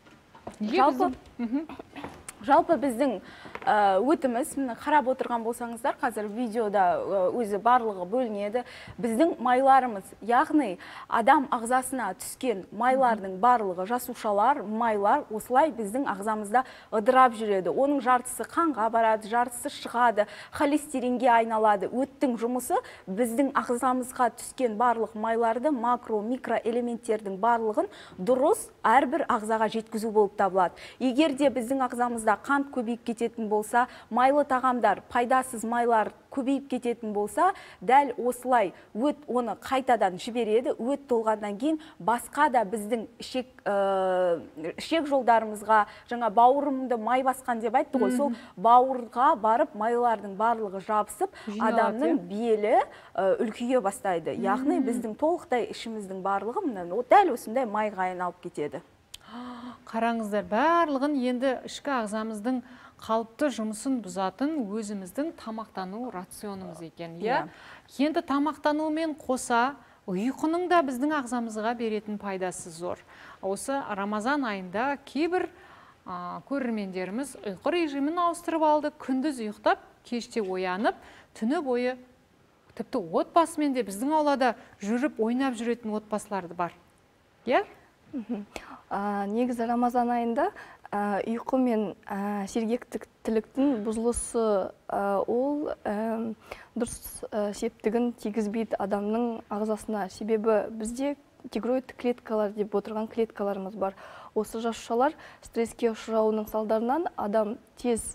Жалпы біздің өтіміз, қарап отырған болсаңыздар, қазір видеода өзі барлығы бөлінеді. Біздің майларымыз, яғни адам ағзасына түскен майлардың барлығы, жасушалар, майлар осылай біздің ағзамызда ыдырап жүреді. Оның жартысы қанға барады, жартысы шығады, холестеринге айналады. Өттің жұмысы біздің ағзамызға түскен барлық майларды, макро, микро элементтердің барлығын дұрыс әрбір ағзаға жеткізу болып табылады. Егер де біздің ағзамызда қант көбейіп кететін болса, майлы тағамдар, пайдасыз майлар көбейіп кететін болса, дәл осылай өт оны қайтадан жібереді. Өт толғаннан кейін басқа да біздің ішек жолдарымызға, жаңа бауырымды май басқан деп айтты ғой, сол бауырға барып майлардың барлығы жабысып, адамның белі үлкейе бастайды. Яғни біздің толықтай ішіміздің барлығы дәл осындай майға айналып кетеді. Қараңыздар, барлығын енді ішкі ағзамыздың қалыпты жұмысын бұзатын өзіміздің тамақтану рационымыз екен. Енді тамақтанумен қоса ұйқының да біздің ағзамызға беретін пайдасы зор. Осы Рамазан айында кейбір көрермендеріміз ұйқы режимін ауыстырып алды, күндіз ұйықтап, кеште оянып, түні бойы тіпті отбасымен де біздің аулада жүріп ойнап жүретін отбасыларды бар. Негізі Рамазан айында ұйқы мен сергектіліктің бұзылысы ол дұрыс септігін тигізбейді адамның ағзасына. Себебі бізде тигроидты клеткалар деп отырған клеткаларымыз бар. Осы жасушалар стресске ұшырауының салдарынан адам тез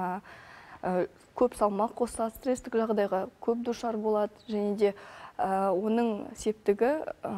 көп салмақ қосады, стресстік жағдайға көп душар болады, және де оның септігі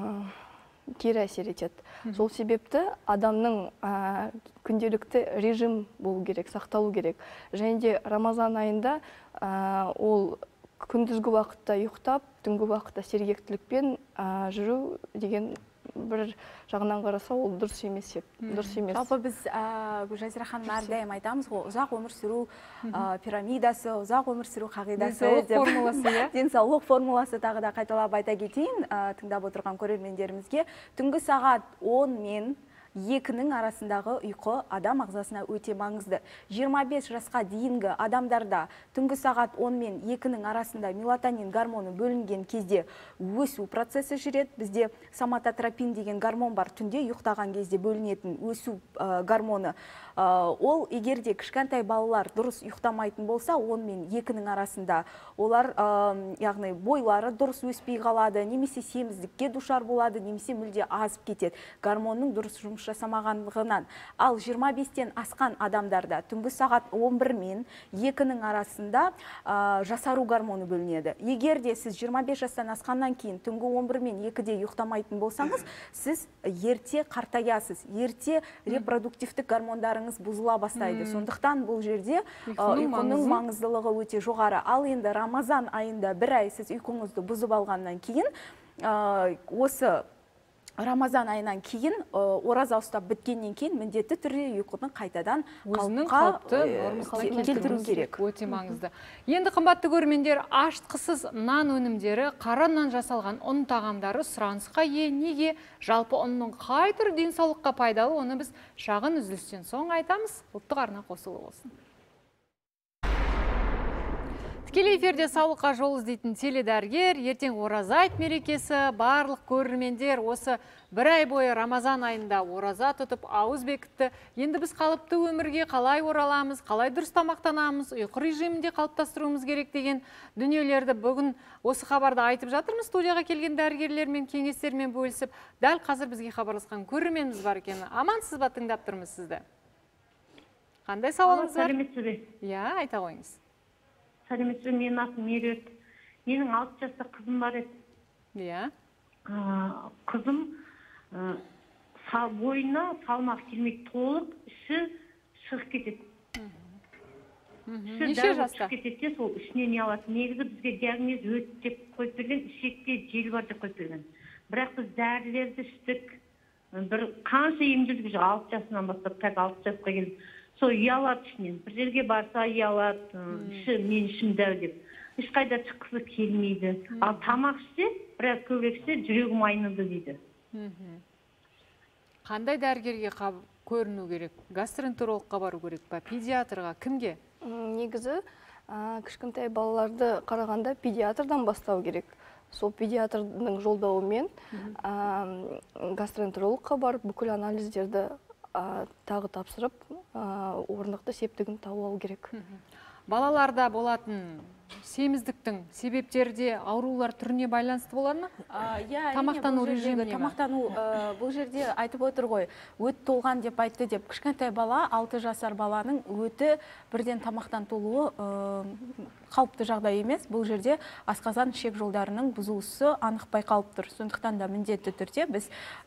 кері әсер етеді. Сол себепті адамның күнделікті режим болу керек, сақталу керек. Және де Рамазан айында ол күндізгі уақытта ұйықтап, түнгі уақытта сергектілікпен жүру деген бір жағынан қараса ол дұрыс емес. Жалпы біз Гүлжазира ханым әрдайым айтамыз ғой, ұзақ өмір сүру пирамидасы, ұзақ өмір сүру қағидасы, денсаулық формуласы тағы да қайталап айта кетейін тыңдап отырған көрермендерімізге. Түнгі сағат 10 мен 2-нің арасындағы ұйқы адам ағзасына өте маңызды. 25 жасқа дейінгі адамдарда түнгі сағат 10 мен 2-нің арасында мелатонин гормоны бөлінген кезде өсу процесі жүреді. Бізде соматотропин деген гормон бар, түнде ұйықтаған кезде бөлінетін өсу гормоны. Ол егерде кішкентай балалар дұрыс ұйықтамайтын болса, 10 мен 2-нің арасында олар, яғни бойлары дұрыс өспей қалады, немесе семіздікке душар болады, немесе мүлде азып кетеді. Гормонның дұрыс жұмыс жасамағандығынан. Ал 25-тен асқан адамдарда түнгі сағат 11 мен 2-нің арасында жасару гормоны бөлінеді. Егер де сіз 25 жастан асқаннан кейін түнгі 11 мен 2-де ұйықтамайтын болсаңыз, сіз ерте қартаясыз, ерте репродуктивтік гормондарыңыз бұзыла бастайды. Сондықтан бұл жерде ұйқының маңыздылығы өте жоғары. Ал енді Рамазан айында бір ай сіз ұйқыңызды бұзып алғаннан кейін, осы Рамазан айынан кейін, ораза ұстап біткеннен кейін міндетті түрде ұйқыны қайтадан қалыпты келтіру керек. Өте маңызды. Енді қымбатты көрермендер, ашытқысыз нан өнімдері, қара нан жасалған ұн тағамдары сұранысқа ие. Неге? Жалпы ұнның қай түрі денсаулыққа пайдалы, оны біз шағын үзілістен соң айтамыз. Ұлттық арна қосылы болсын. Тікелей эфирде саулыққа жол іздейтін теледәрігер, ертең ораза айт мерекесі, барлық көрермендер осы бір ай бойы Рамазан айында ораза тұтып, ауыз бекітті. Енді біз қалыпты өмірге қалай ораламыз, қалай дұрыс тамақтанамыз, ұйқы режимінде қалыптастыруымыз керек деген дүниелерді бүгін осы хабарда айтып жатырмыз. Студияға келген дәрігерлермен, кеңестермен бөлісіп, дәл қазір бізге хабарласқан көрерменіміз бар екен. Амансыз ба, тыңдап тұрмыз сізді? Қандай сауалыңыз бар? Сәлеметсіз бе? Иә, айта қойыңыз. Сәлеметсіз, менің атым Меруерт. Менің 6 жаста қызым бар еді. Иә. Қызым бойына салмақ келмейді, толық іші шығып кетеді. Неше жаста? Шығып кетеді, сол ішіне не алады. Негізі бізге диагноз өт деп қойып берген, ішекте жел бар деп қойып берген. Бірақ біз дәрілерді іштік. Бір қанша ем жүргізіп 6 жасынан бастап, тәк 6 жасқа келді. Сол ұялады ішінен. Bir жерге барса ұялады, мен ішім дәу деп. Ешқайда шыққысы келмейді. Ал тамақ ішсе, біраз көбірек ішсе, жүрегім айныды дейді. Қандай дәрігерге көріну керек? Гастроэнтерологқа бару керек па? Педиатрға? Кімге? Негізі кішкентай балаларды қарағанда педиатрдан бастау керек. Сол педиатрдың жолдауымен гастроэнтерологқа барып, бүкіл анализдерді тағы тапсырып, орнықты септігін тауып алу керек. Балаларда болатын семіздіктің себептері де аурулар түріне байланысты болады ма? Тамақтану режиміне ме? Тамақтану бұл жерде айтып отыр ғой, өт толған деп айтты деп. Кішкентай бала, 6 жасар баланың өті бірден тамақтан толуы қалыпты жағдай емес. Бұл жерде асқазан ішек жолдарының бұзылысы анық байқалып тұр. Сондықтан да міндетті түрде біз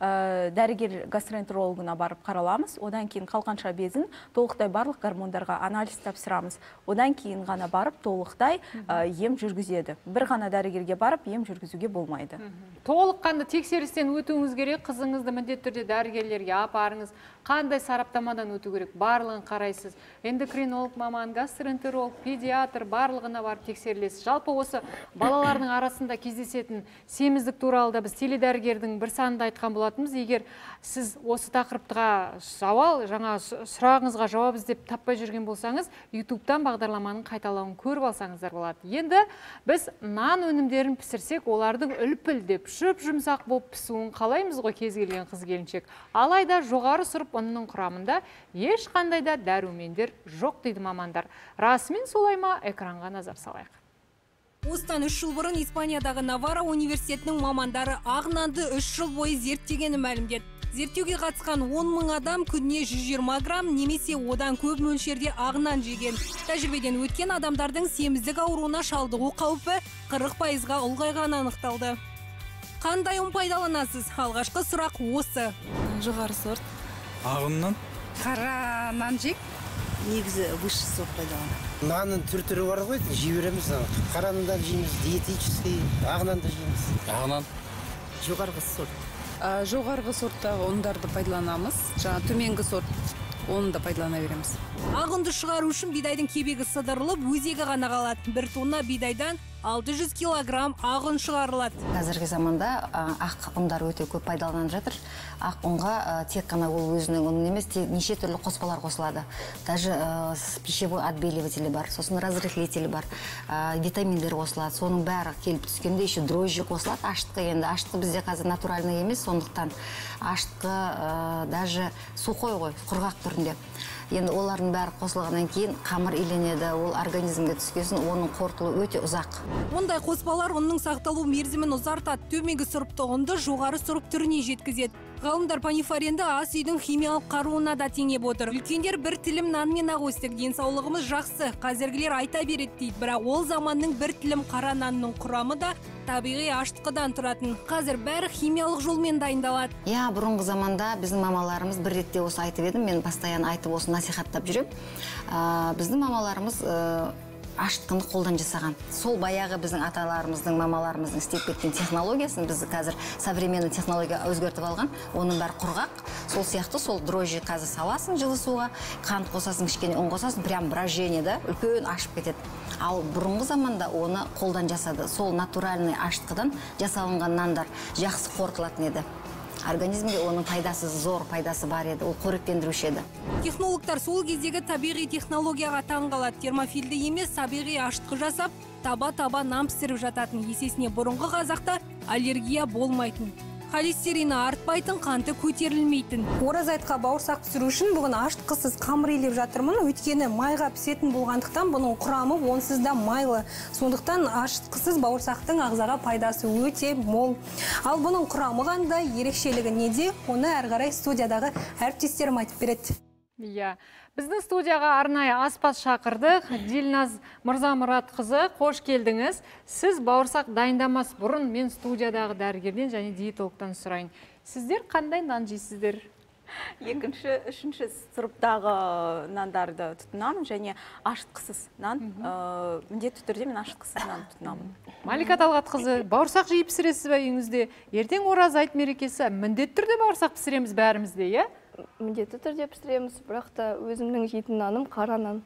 дәрігер гастроэнтерологына барып қараламыз. Одан кейін қалқанша безін толықтай барлық гормондарға анализ тапсырамыз. Одан кейін ғана барып толықтай ем жүргізеді. Бір ғана дәрігерге барып ем жүргізуге болмайды. Толыққанды тексерістен өтуіңіз керек, қызыңызды міндетті түрде дәрігерлерге апарыңыз. Қандай сараптамадан өту керек? Барлығын қарайсыз. Эндокринолог маман, гастроэнтеролог, педиатр барлығына барып тексерілесіз. Жалпы осы балалардың арасында кездесетін семіздік туралы да біз теледәрігердің бір санында айтқан болатынбыз. Егер сіз осы тақырыптға жаңа сұрағыңызға жауап іздеп таппай жүрген болсаңыз, YouTube-тан бағдарламаның қайталауын көріп алсаңыздар болады. Енді біз нан өнімдерін пісірсек, олардың үлпілдеп, жұмсақ болып пісуін қалаймыз ғой кез келген қыз келіншек. Алайда жоғары сұрып ұнның құрамында ешқандай да дәрумендер жоқ дейді мамандар. Расымен солай ма? Экранға назар салайық. Осыдан 3 жыл бұрын Испаниядағы Навара университетінің мамандары ақ нанды 3 жыл бойы зерттегені мәлімдеді. Зерттеуге қатысқан 10 мың адам күніне 120 грамм немесе одан көп мөлшерде ақ нан жеген. Тәжірибеден өткен адамдардың семіздік ауруына шалдығу қаупі 40%-ға ұлғайғаны анықталды. Қандай ұн пайдаланасыз? Алғашқы сұрақ осы. Жоғары сорт. Ағыннан? Қара нан жек. Негізі высший сорт пайдаланады. Нанның түр-түрі бар ғой, жей береміз. Қара нандан жейміз, диетический, ақ нанды жейміз. Ағынан? Жоғарғы сорт. Жоғарғы сорттағы ұндарды пайдаланамыз. Жаңа төменгі сорт оны да пайдалана береміз. Ақ ұнды шығару үшін бидайдың кебегі сыдырылып, өзегі ғана қалады. 1 тонна бидайдан 600 килограмм ақ ұн шығарылады. Қазіргі заманда ақ ұндар өте көп пайдаланып жатыр. Ақ ұнға тек қана ол өзінің ұнын емес, неше түрлі қоспалар қосылады. Даже пищевой отбеливателі бар, сосын разрыхлителі бар, витаминдер қосылады. Соның бәрі келіп түскенде еще дрожжи қосылады. Ашытқы енді, ашытқы бізде қазір натуральный емес, сондықтан ашытқы даже сухой ғой, құрғақ түрінде. Енді олардың бәрі қосылғаннан кейін қамыр иленеді, ол организмге түскесін, оның қорытылуы өте ұзақ. Мұндай қоспалар ұнның сақталу мерзімін ұзартады, төменгі сұрыпты ұнды жоғары сұрып түріне жеткізеді. Ғалымдар панифаренді ас үйдің химиялық қаруына да теңеп отыр. Үлкендер бір тілім нанмен ақ өстік, денсаулығымыз жақсы, қазіргілер айта береді дейді. Бірақ ол заманның бір тілім қара нанның құрамы да табиғи ашытқыдан тұратын. Қазір бәрі химиялық жолмен дайындалады. Я, бұрынғы заманда біздің мамаларымыз бір ретте осы айтып едім, мен постоянно айтып осы насихаттап жүрем. Біздің мамаларымыз ашытқыны қолдан жасаған. Сол баяғы біздің аталарымыздың, мамаларымыздың істеп кеткен технологиясын біз қазір современный технология өзгертіп алған. Оның бәрі құрғақ. Сол сияқты сол дрожжи қазір саласың жылы суға, қант қосасың, кішкене ұн қосасың, прям брожениеда үлкен ашып кетеді. Ал бұрынғы заманда оны қолдан жасады. Сол натуральный ашытқыдан жасалынған нандар жақсы қорытылатын еді. организмге оның пайдасы зор, пайдасы бар еді, ол қоректендіруші еді. Технологтар сол кездегі табиғи технологияға таңғалады. Термофильді емес, табиғи ашытқы жасап, таба-таба нан пісіріп жататын. Есесіне бұрынғы қазақта аллергия болмайтын. Холестерині артпайтын, қанты көтерілмейтін. Ораза айтқа бауырсақ пісіру үшін бүгін ашытқысыз қамыр илеп жатырмын. Өйткені майға пісетін болғандықтан бұның құрамы онсыз да майлы. Сондықтан ашытқысыз бауырсақтың ағзаға пайдасы өте мол. Ал бұның құрамы қандай, ерекшелігі неде? Оны әрі қарай студиядағы әріптестерім айтып береді. Иә, біздің студияға арнайы аспаз шақырдық. Дилназ Мырзамұратқызы, қош келдіңіз. Сіз бауырсақ дайындамас бұрын мен студиядағы дәрігерден және диетологтан сұрайын. Сіздер қандай нан жейсіздер? Екінші, үшінші сұрыптағы нандарды тұтынамын және ашытқысыз нан. Міндетті түрде мен ашытқысыз нан тұтынамын. Малика Талғатқызы, бауырсақ жей пісіресіз бе үйіңізде? Ертең ораза айт мерекесі, міндетті түрде бауырсақ пісіреміз бәрімізде, иә? Міндетті түрде пісіреміз, бірақ та өзімнің жейтін наным қара нан.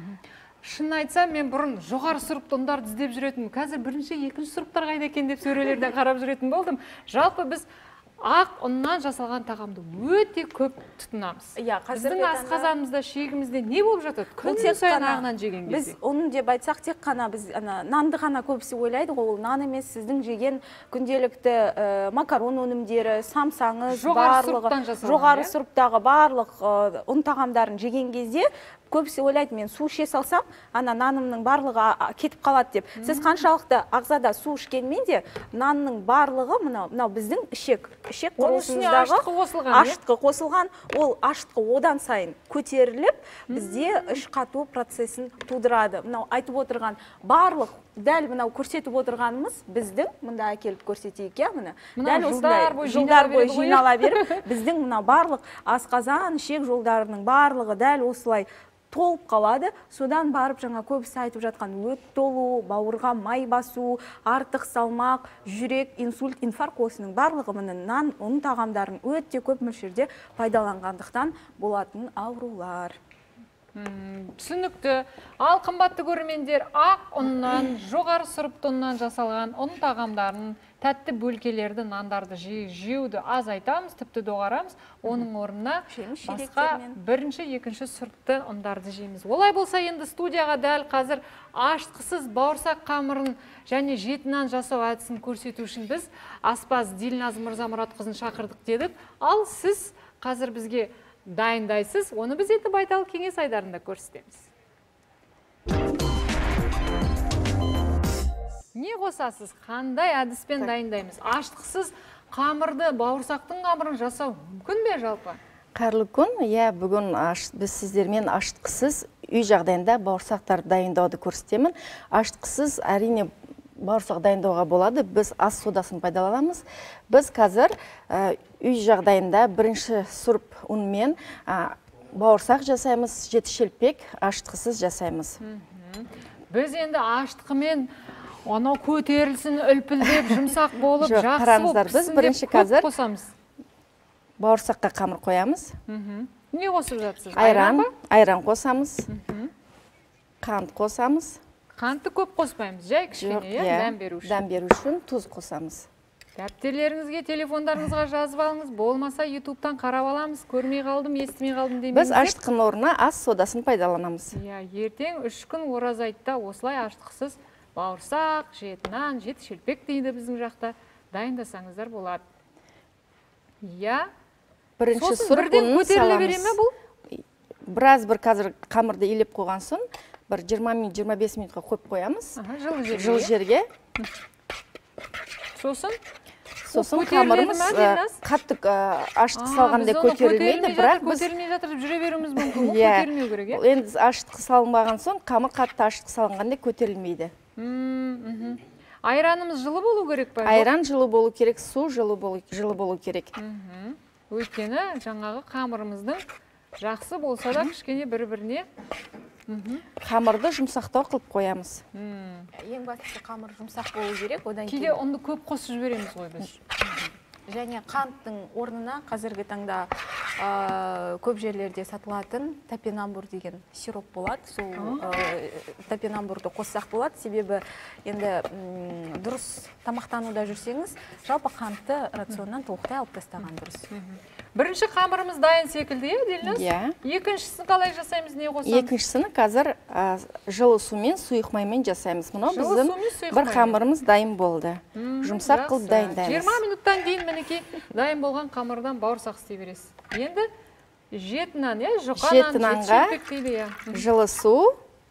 Шын айтсам, мен бұрын жоғары сұрыпты ұндарды іздеп жүретін. Қазір бірінші, екінші сұрыптар қайда екен деп сөрелерден қарап жүретін болдым. Жалпы біз ақ ұннан жасалған тағамды өте көп тұтынамыз. Біздің асқазанымызда, шегімізде не болып жатады? Күн сайын ағынан жеген кезде. Біз оны деп айтсақ, тек қана біз нанды ғана көбісі ойлайды, ол нан емес, сіздің жеген күнделікті макарон өнімдері, самсаңыз, жоғары сұрыптағы барлық ұн тағамдарын жеген кезде көбісі ойлайды, мен су іше салсам, нанымның барлығы кетіп қалады деп. Сіз қаншалықты ағзада су ішкенмен де, нанның барлығы мынау біздің ішек құрылысымыздағы ашытқы қосылған, ол ашытқы одан сайын көтеріліп, бізде іш қату процесін тудырады. Мынау айтып отырған барлық, дәл мынау көрсетіп отырғанымыз біздің, мында әкеліп көрсетейік, дәл осындай жылдар бойы жинала беріп, біздің мынау барлық асқазан, ішек жолдарының барлығы дәл осылай толып қалады. Содан барып жаңа көбісі айтып жатқан өт толу, бауырға май басу, артық салмақ, жүрек, инсульт, инфаркт осының барлығы нан, ұн тағамдарын өте көп мөлшерде пайдаланғандықтан болатын аурулар. Түсінікті. Ал қымбатты көрермендер, ақ ұннан, жоғары сұрыпты ұннан жасалған ұн тағамдарын, тәтті бөлкелерді, нандарды жеуді азайтамыз, тіпті доғарамыз. Оның орнына басқа бірінші, екінші сұрыпты ұндарды жейміз. Олай болса, енді студияға дәл қазір ашытқысыз бауырсақ қамырын және жеті нан жасау әдісін көрсету үшін біз аспаз Дилназ Мырзамұратқызын шақырдық дедік. Ал сіз қазір бізге дайындайсыз, оны біз енді Байтал кеңес айдарында көрсетеміз. Не қосасыз? Қандай әдіспен дайындаймыз? Ашытқысыз қамырды, бауырсақтың қамырын жасау мүмкін бе жалпы? Қайырлы күн, бүгін біз сіздермен ашытқысыз үй жағдайында бауырсақтарды дайындауды көрсетемін. Ашытқысыз әрине бауырсақ дайындауға болады, біз ас содасын пайдаланамыз. Біз қазір үй жағдайында бірінші сұрып ұнмен бауырсақ жасаймыз, жеті шелпек ашытқысыз жасаймыз. Біз енді ашытқымен анау көтерілсін, үлпілдеп, жұмсақ болып, жақсы болып пісін деп көп қосамыз. Бауырсаққа қамыр қоямыз. Не қосып жатсыз? Айран қосамыз. Қант қосамыз. Қантты көп қоспаймыз, жай кішкене, дәм беру үшін. Дәм беру үшін тұз қосамыз. Дәптерлеріңізге, телефондарыңызға жазып алыңыз, болмаса YouTube-тан қарап аламыз, көрмей қалдым, естімей қалдым демеңіздер. Біз ашытқының орнына ас содасын пайдаланамыз. Ертең 3 күн ораза айтта осылай ашытқысыз бауырсақ, жеті нан, жеті шелпек дейді біздің жақта, дайындасаңыздар болады. Бірінші сұрып ұнын саламыз. Біраз бір қазір қамырды илеп қойған соң, бір 20-25 минутқа қойып қоямыз. Жылы жерге. Сосын қамырымыз қатты ашытқы салғанда көтерілмейді, бірақ біз көтерілмей жатыр деп жүре беруіміз мүмкін, көтерілмеу керек. Енді ашытқы салынбаған соң, қамыр қатты ашытқы салынғанда көтерілмейді. Айранымыз жылы болу керек па? Айран жылы болу керек, су жылы болу керек. Өйткені жаңағы қамырымыздың жақсы болса да кішкене бір-біріне қамырды жұмсақтау қылып қоямыз. Ең бастысы қамыр жұмсақ болу керек, одан кейде ұнды көп қосып жібереміз ғой біз. Және қанттың орнына қазіргі таңда көп жерлерде сатылатын топинамбур деген сироп болады. Сол топинамбурды қоссақ болады. Себебі енді дұрыс тамақтануда жүрсеңіз, жалпы қантты рационнан толықтай алып тастаған дұрыс. Бірінші қамырымыз дайын секілді, Дильназ? Екіншісін қалай жасаймыз, не қосамыз? Екіншісін қазір жылы сумен, сұйық маймен жасаймыз. Мынау біздің бір қамырымыз дайын болды. Жұмсақ қылып дайындаймыз. 20 минуттан кейін мінекей дайын болған қамырдан бауырсақ істей бересіз. Енді жеті нан, жұқа нан, шелпек дейді. Жылы су,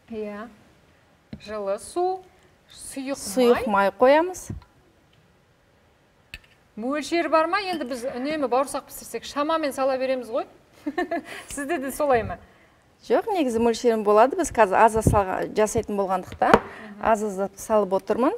жылы су, сұйық май қоямыз. Мөлшері бар ма? Енді біз үнемі бауырсақ пісірсек шамамен сала береміз ғой. Сізде де солай ма? Жоқ, негізі мөлшерім болады. Біз қазір аз жасайтын болғандықтан аз салып отырмын.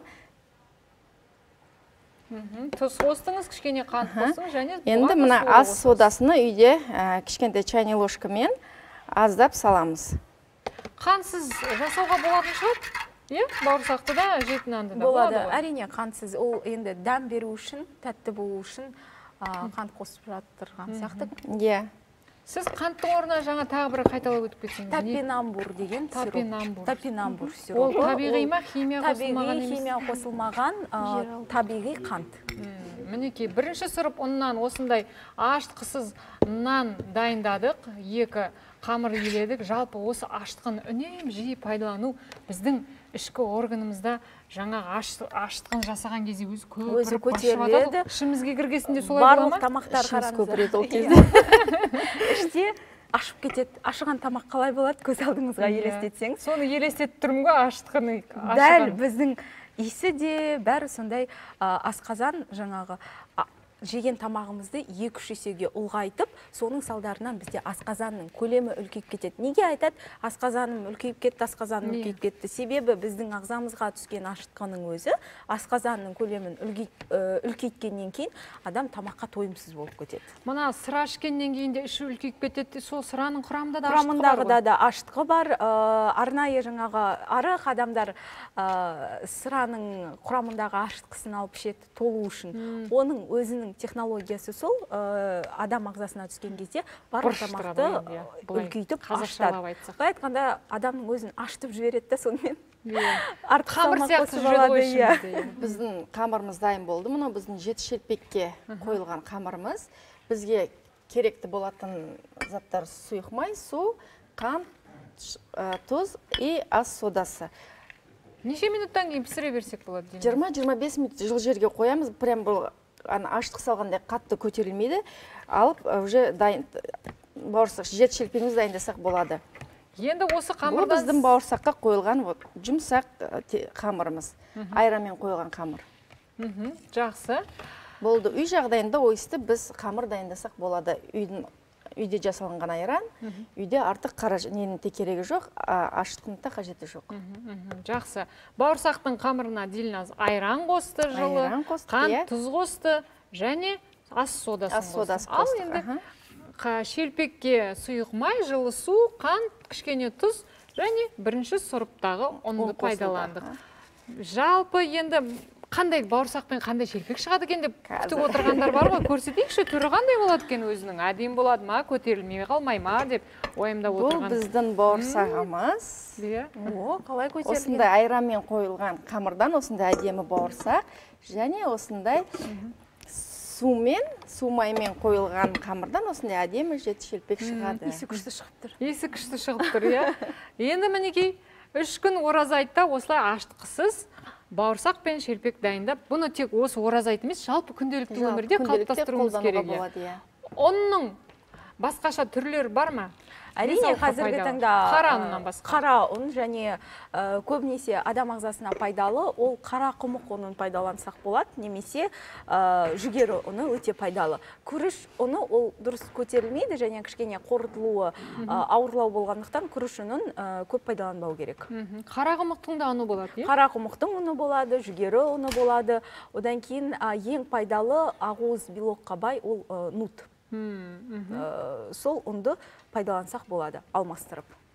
Тұз қостыңыз, кішкене қант қостыңыз және енді мына аз содасыны үйде кішкентай чайный ложкамен аздап саламыз. Қантсыз жасауға болатын шығар? Бауырсақты да, жеті нанды да болады. Әрине қантсыз, ол енді дәм беру үшін, тәтті болу үшін қант қосып жатырған сияқты. Сіз қанттың орнына жаңа тағы бір қайталап өтіп кетсеңіз. Топинамбур деген сироп. Топинамбур сироп. Ол табиғи ма, химия қосылмаған емес? Табиғи химия қосылмаған, табиғи қант. Мінекей, бірінші сұрып ұннан осындай ашытқысыз нан дайындадық, екі қамыр еледік. Жалпы осы ашытқын үнем жиі пайдалану біздің ішкі органымызда жаңағы ашытқын жасаған кезде өзі көтеріледі. Ішімізге кіргесінде солай бола ма? Барлық тамақтар қараңыздар. Іште ашып кетеді. Ашыған тамақ қалай болады? Көз алдыңызға елестетсеңіз. Соны елестетіп тұрмын ғой, ашытқыны. Дәл біздің иісі де бәрі сондай асқазан жаңағы жеген тамағымызды 2-3 есеге ұлғайтып, соның салдарынан бізде асқазанның көлемі үлкейіп кетеді. Неге айтады? Асқазаным үлкейіп кетті, асқазаным үлкейіп кетті. Себебі біздің ағзамызға түскен ашытқының өзі асқазанның көлемін үлкейткеннен кейін адам тамаққа тойымсыз болып кетеді. Мына сыра ішкеннен кейін де іші үлкейіп кетеді. Сол сыраның құрамында да ашытқы бар ғой? Да ашытқы бар. Арнайы жаңағы арық адамдар сыраның құрамындағы ашытқысын алып ішеді толу үшін. Оның өзінің технологиясы сол, адам ағзасына түскен кезде барлық тамақты үлкейтіп ашытады. Былай айтқанда адамның өзін ашытып жібереді да сонымен. Қамыр сияқты жүреді ғой ішімізде. Біздің қамырымыз дайын болды. Мұны біздің 7 шелпекке қойылған қамырымыз. Бізге керекті болатын заттар сұйық май, су, қант, тұз и аз содасы. Неше минуттан кейін пісіре берсек болады? 20-25 минут жылы жерге қоямыз. Прям бұл ашытқы салғандай қатты көтерілмейді. Алып, уже бауырсақ 7 шелпегіміз дайындасақ болады. Енді осы қамырдан... Бұл біздің бауырсаққа қойылған жұмсақ қамырымыз. Айранмен қойылған қамыр. Жақсы. Болды. Үй жағдайында ойысты біз қамыр дайындасақ болады. Үйде жасалынған айран, үйде артық ненің те керегі жоқ, ашытқының та қажеті жоқ. Жақсы. Бауырсақтың қамырына Дильназ айран қосты жылы, қант, тұз қосты және ас содасын қосты. Ал енді шелпекке сұйық май, жылы су, қант, кішкене тұз және бірінші сұрыптағы ұнды пайдаландық. Жалпы енді қандай бауырсақпен қандай шелпек шығады екен деп күтіп отырғандар бар ғой, көрсетейікші, түрі қандай болады екен өзінің, әдемі болады ма, көтерілмей қалмай ма деп ойымдап отырған. Бұл біздің бауырсағымыз. Қалай көтерілген? Осындай айранмен қойылған қамырдан осындай әдемі бауырсақ және осындай су маймен қойылған қамырдан осындай әдемі 7 шелпек шығады. Есі күшті шығып тұр. Есі күшті шығып тұр, Енді мінекей 3 күн ораза айтта осылай ашытқысыз бауырсақ пен шелпек дайындап, бұны тек осы ораза айт емес, жалпы күнделікті өмірде қалыптастыруымыз керек. Оның басқаша түрлері бар ма? Әрине, қазіргі таңда қара ұн және көбінесе адам ағзасына пайдалы, ол қара құмық ұнын пайдалансақ болады, немесе жүгері ұны өте пайдалы. Күріш ұны ол дұрыс көтерілмейді және кішкене қорытылуы ауырлау болғандықтан күріш ұнын көп пайдаланбау керек. Қара құмықтың да ұны болады? Қара құмықтың ұны болады, жүгері ұны болады. Одан кейін ең пайдалы ақуыз белокқа бай ол нут. Сол ұнды пайдалансақ болады, алмастырып.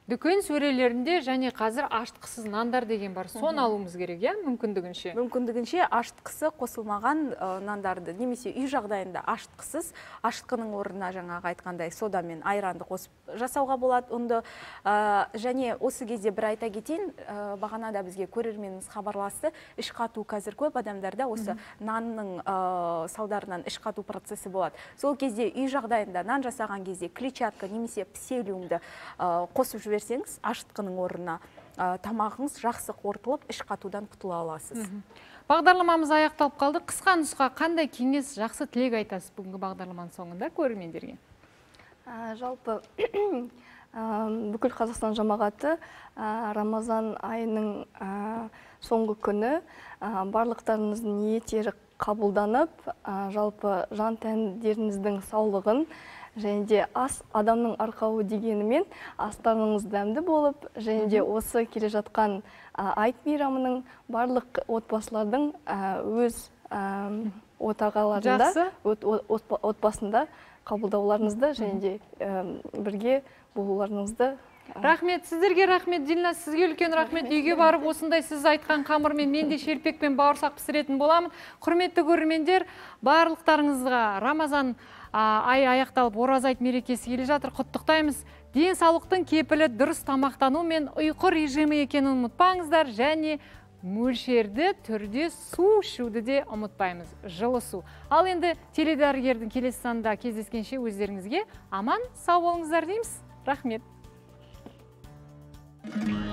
Дүкен сөрелерінде және қазір аштықсыз нандар деген бар. Соны алуымыз керек, иә, мүмкіндігінше. Мүмкіндігінше аштықсы қосылмаған нандарды, немесе үй жағдайында аштықсыз, аштықының орнына жаңағы айтқандай сода мен айранды қосып жасауға болады. Онды және осы кезде бір айта кетейін, бағанада бізге көрерменіміз хабарласты, іш қату қазір көп адамдарда осы нанның салдарынан іш қату процесі болады. Сол кезде үй жағдайында нан жасаған кезде клетчатка немесе пселиумды қосып жіберсеңіз, аштықының орнына тамағыңыз жақсы қорытылып, іш қатудан құтыла аласыз. Бағдарламамыз аяқталып қалды. Қысқа нұсқа қандай кеңес, жақсы тілек айтасыз бүгінгі бағдарламаның соңында көрермендерге? Жалпы бүкіл Қазақстан жамағаты Рамазан айының соңғы күні барлықтарыңыздың ниеттері қабылданып, жалпы жан тәндеріңіздің саулығын және де ас адамның арқауы дегенімен астарыңыз дәмді болып, және де осы келе жатқан айт мейрамының барлық отбасылардың өз отағаларында, отбасында қабылдауларыңызды және де бірге болуларыңызды. Рахмет, сіздерге рахмет, Дильназ, сізге үлкен рахмет. Үйге барып, осындай сіз айтқан қамырмен мен де шелпекпен бауырсақ пісіретін боламын. Құрметті көрермендер, барлықтарыңызға Рамазан ай аяқталып, ораза айт мерекесі келе жатыр. Құттықтаймыз. Денсаулықтың кепілі дұрыс тамақтану мен ұйқы режимі екенін ұмытпаңыздар, және мөлшерді түрде су ішуді де ұмытпаймыз. Жылы су. Ал енді теледәрігердің келесі санында кездескенше өздеріңізге аман сау болыңыздар дейміз. Рахмет.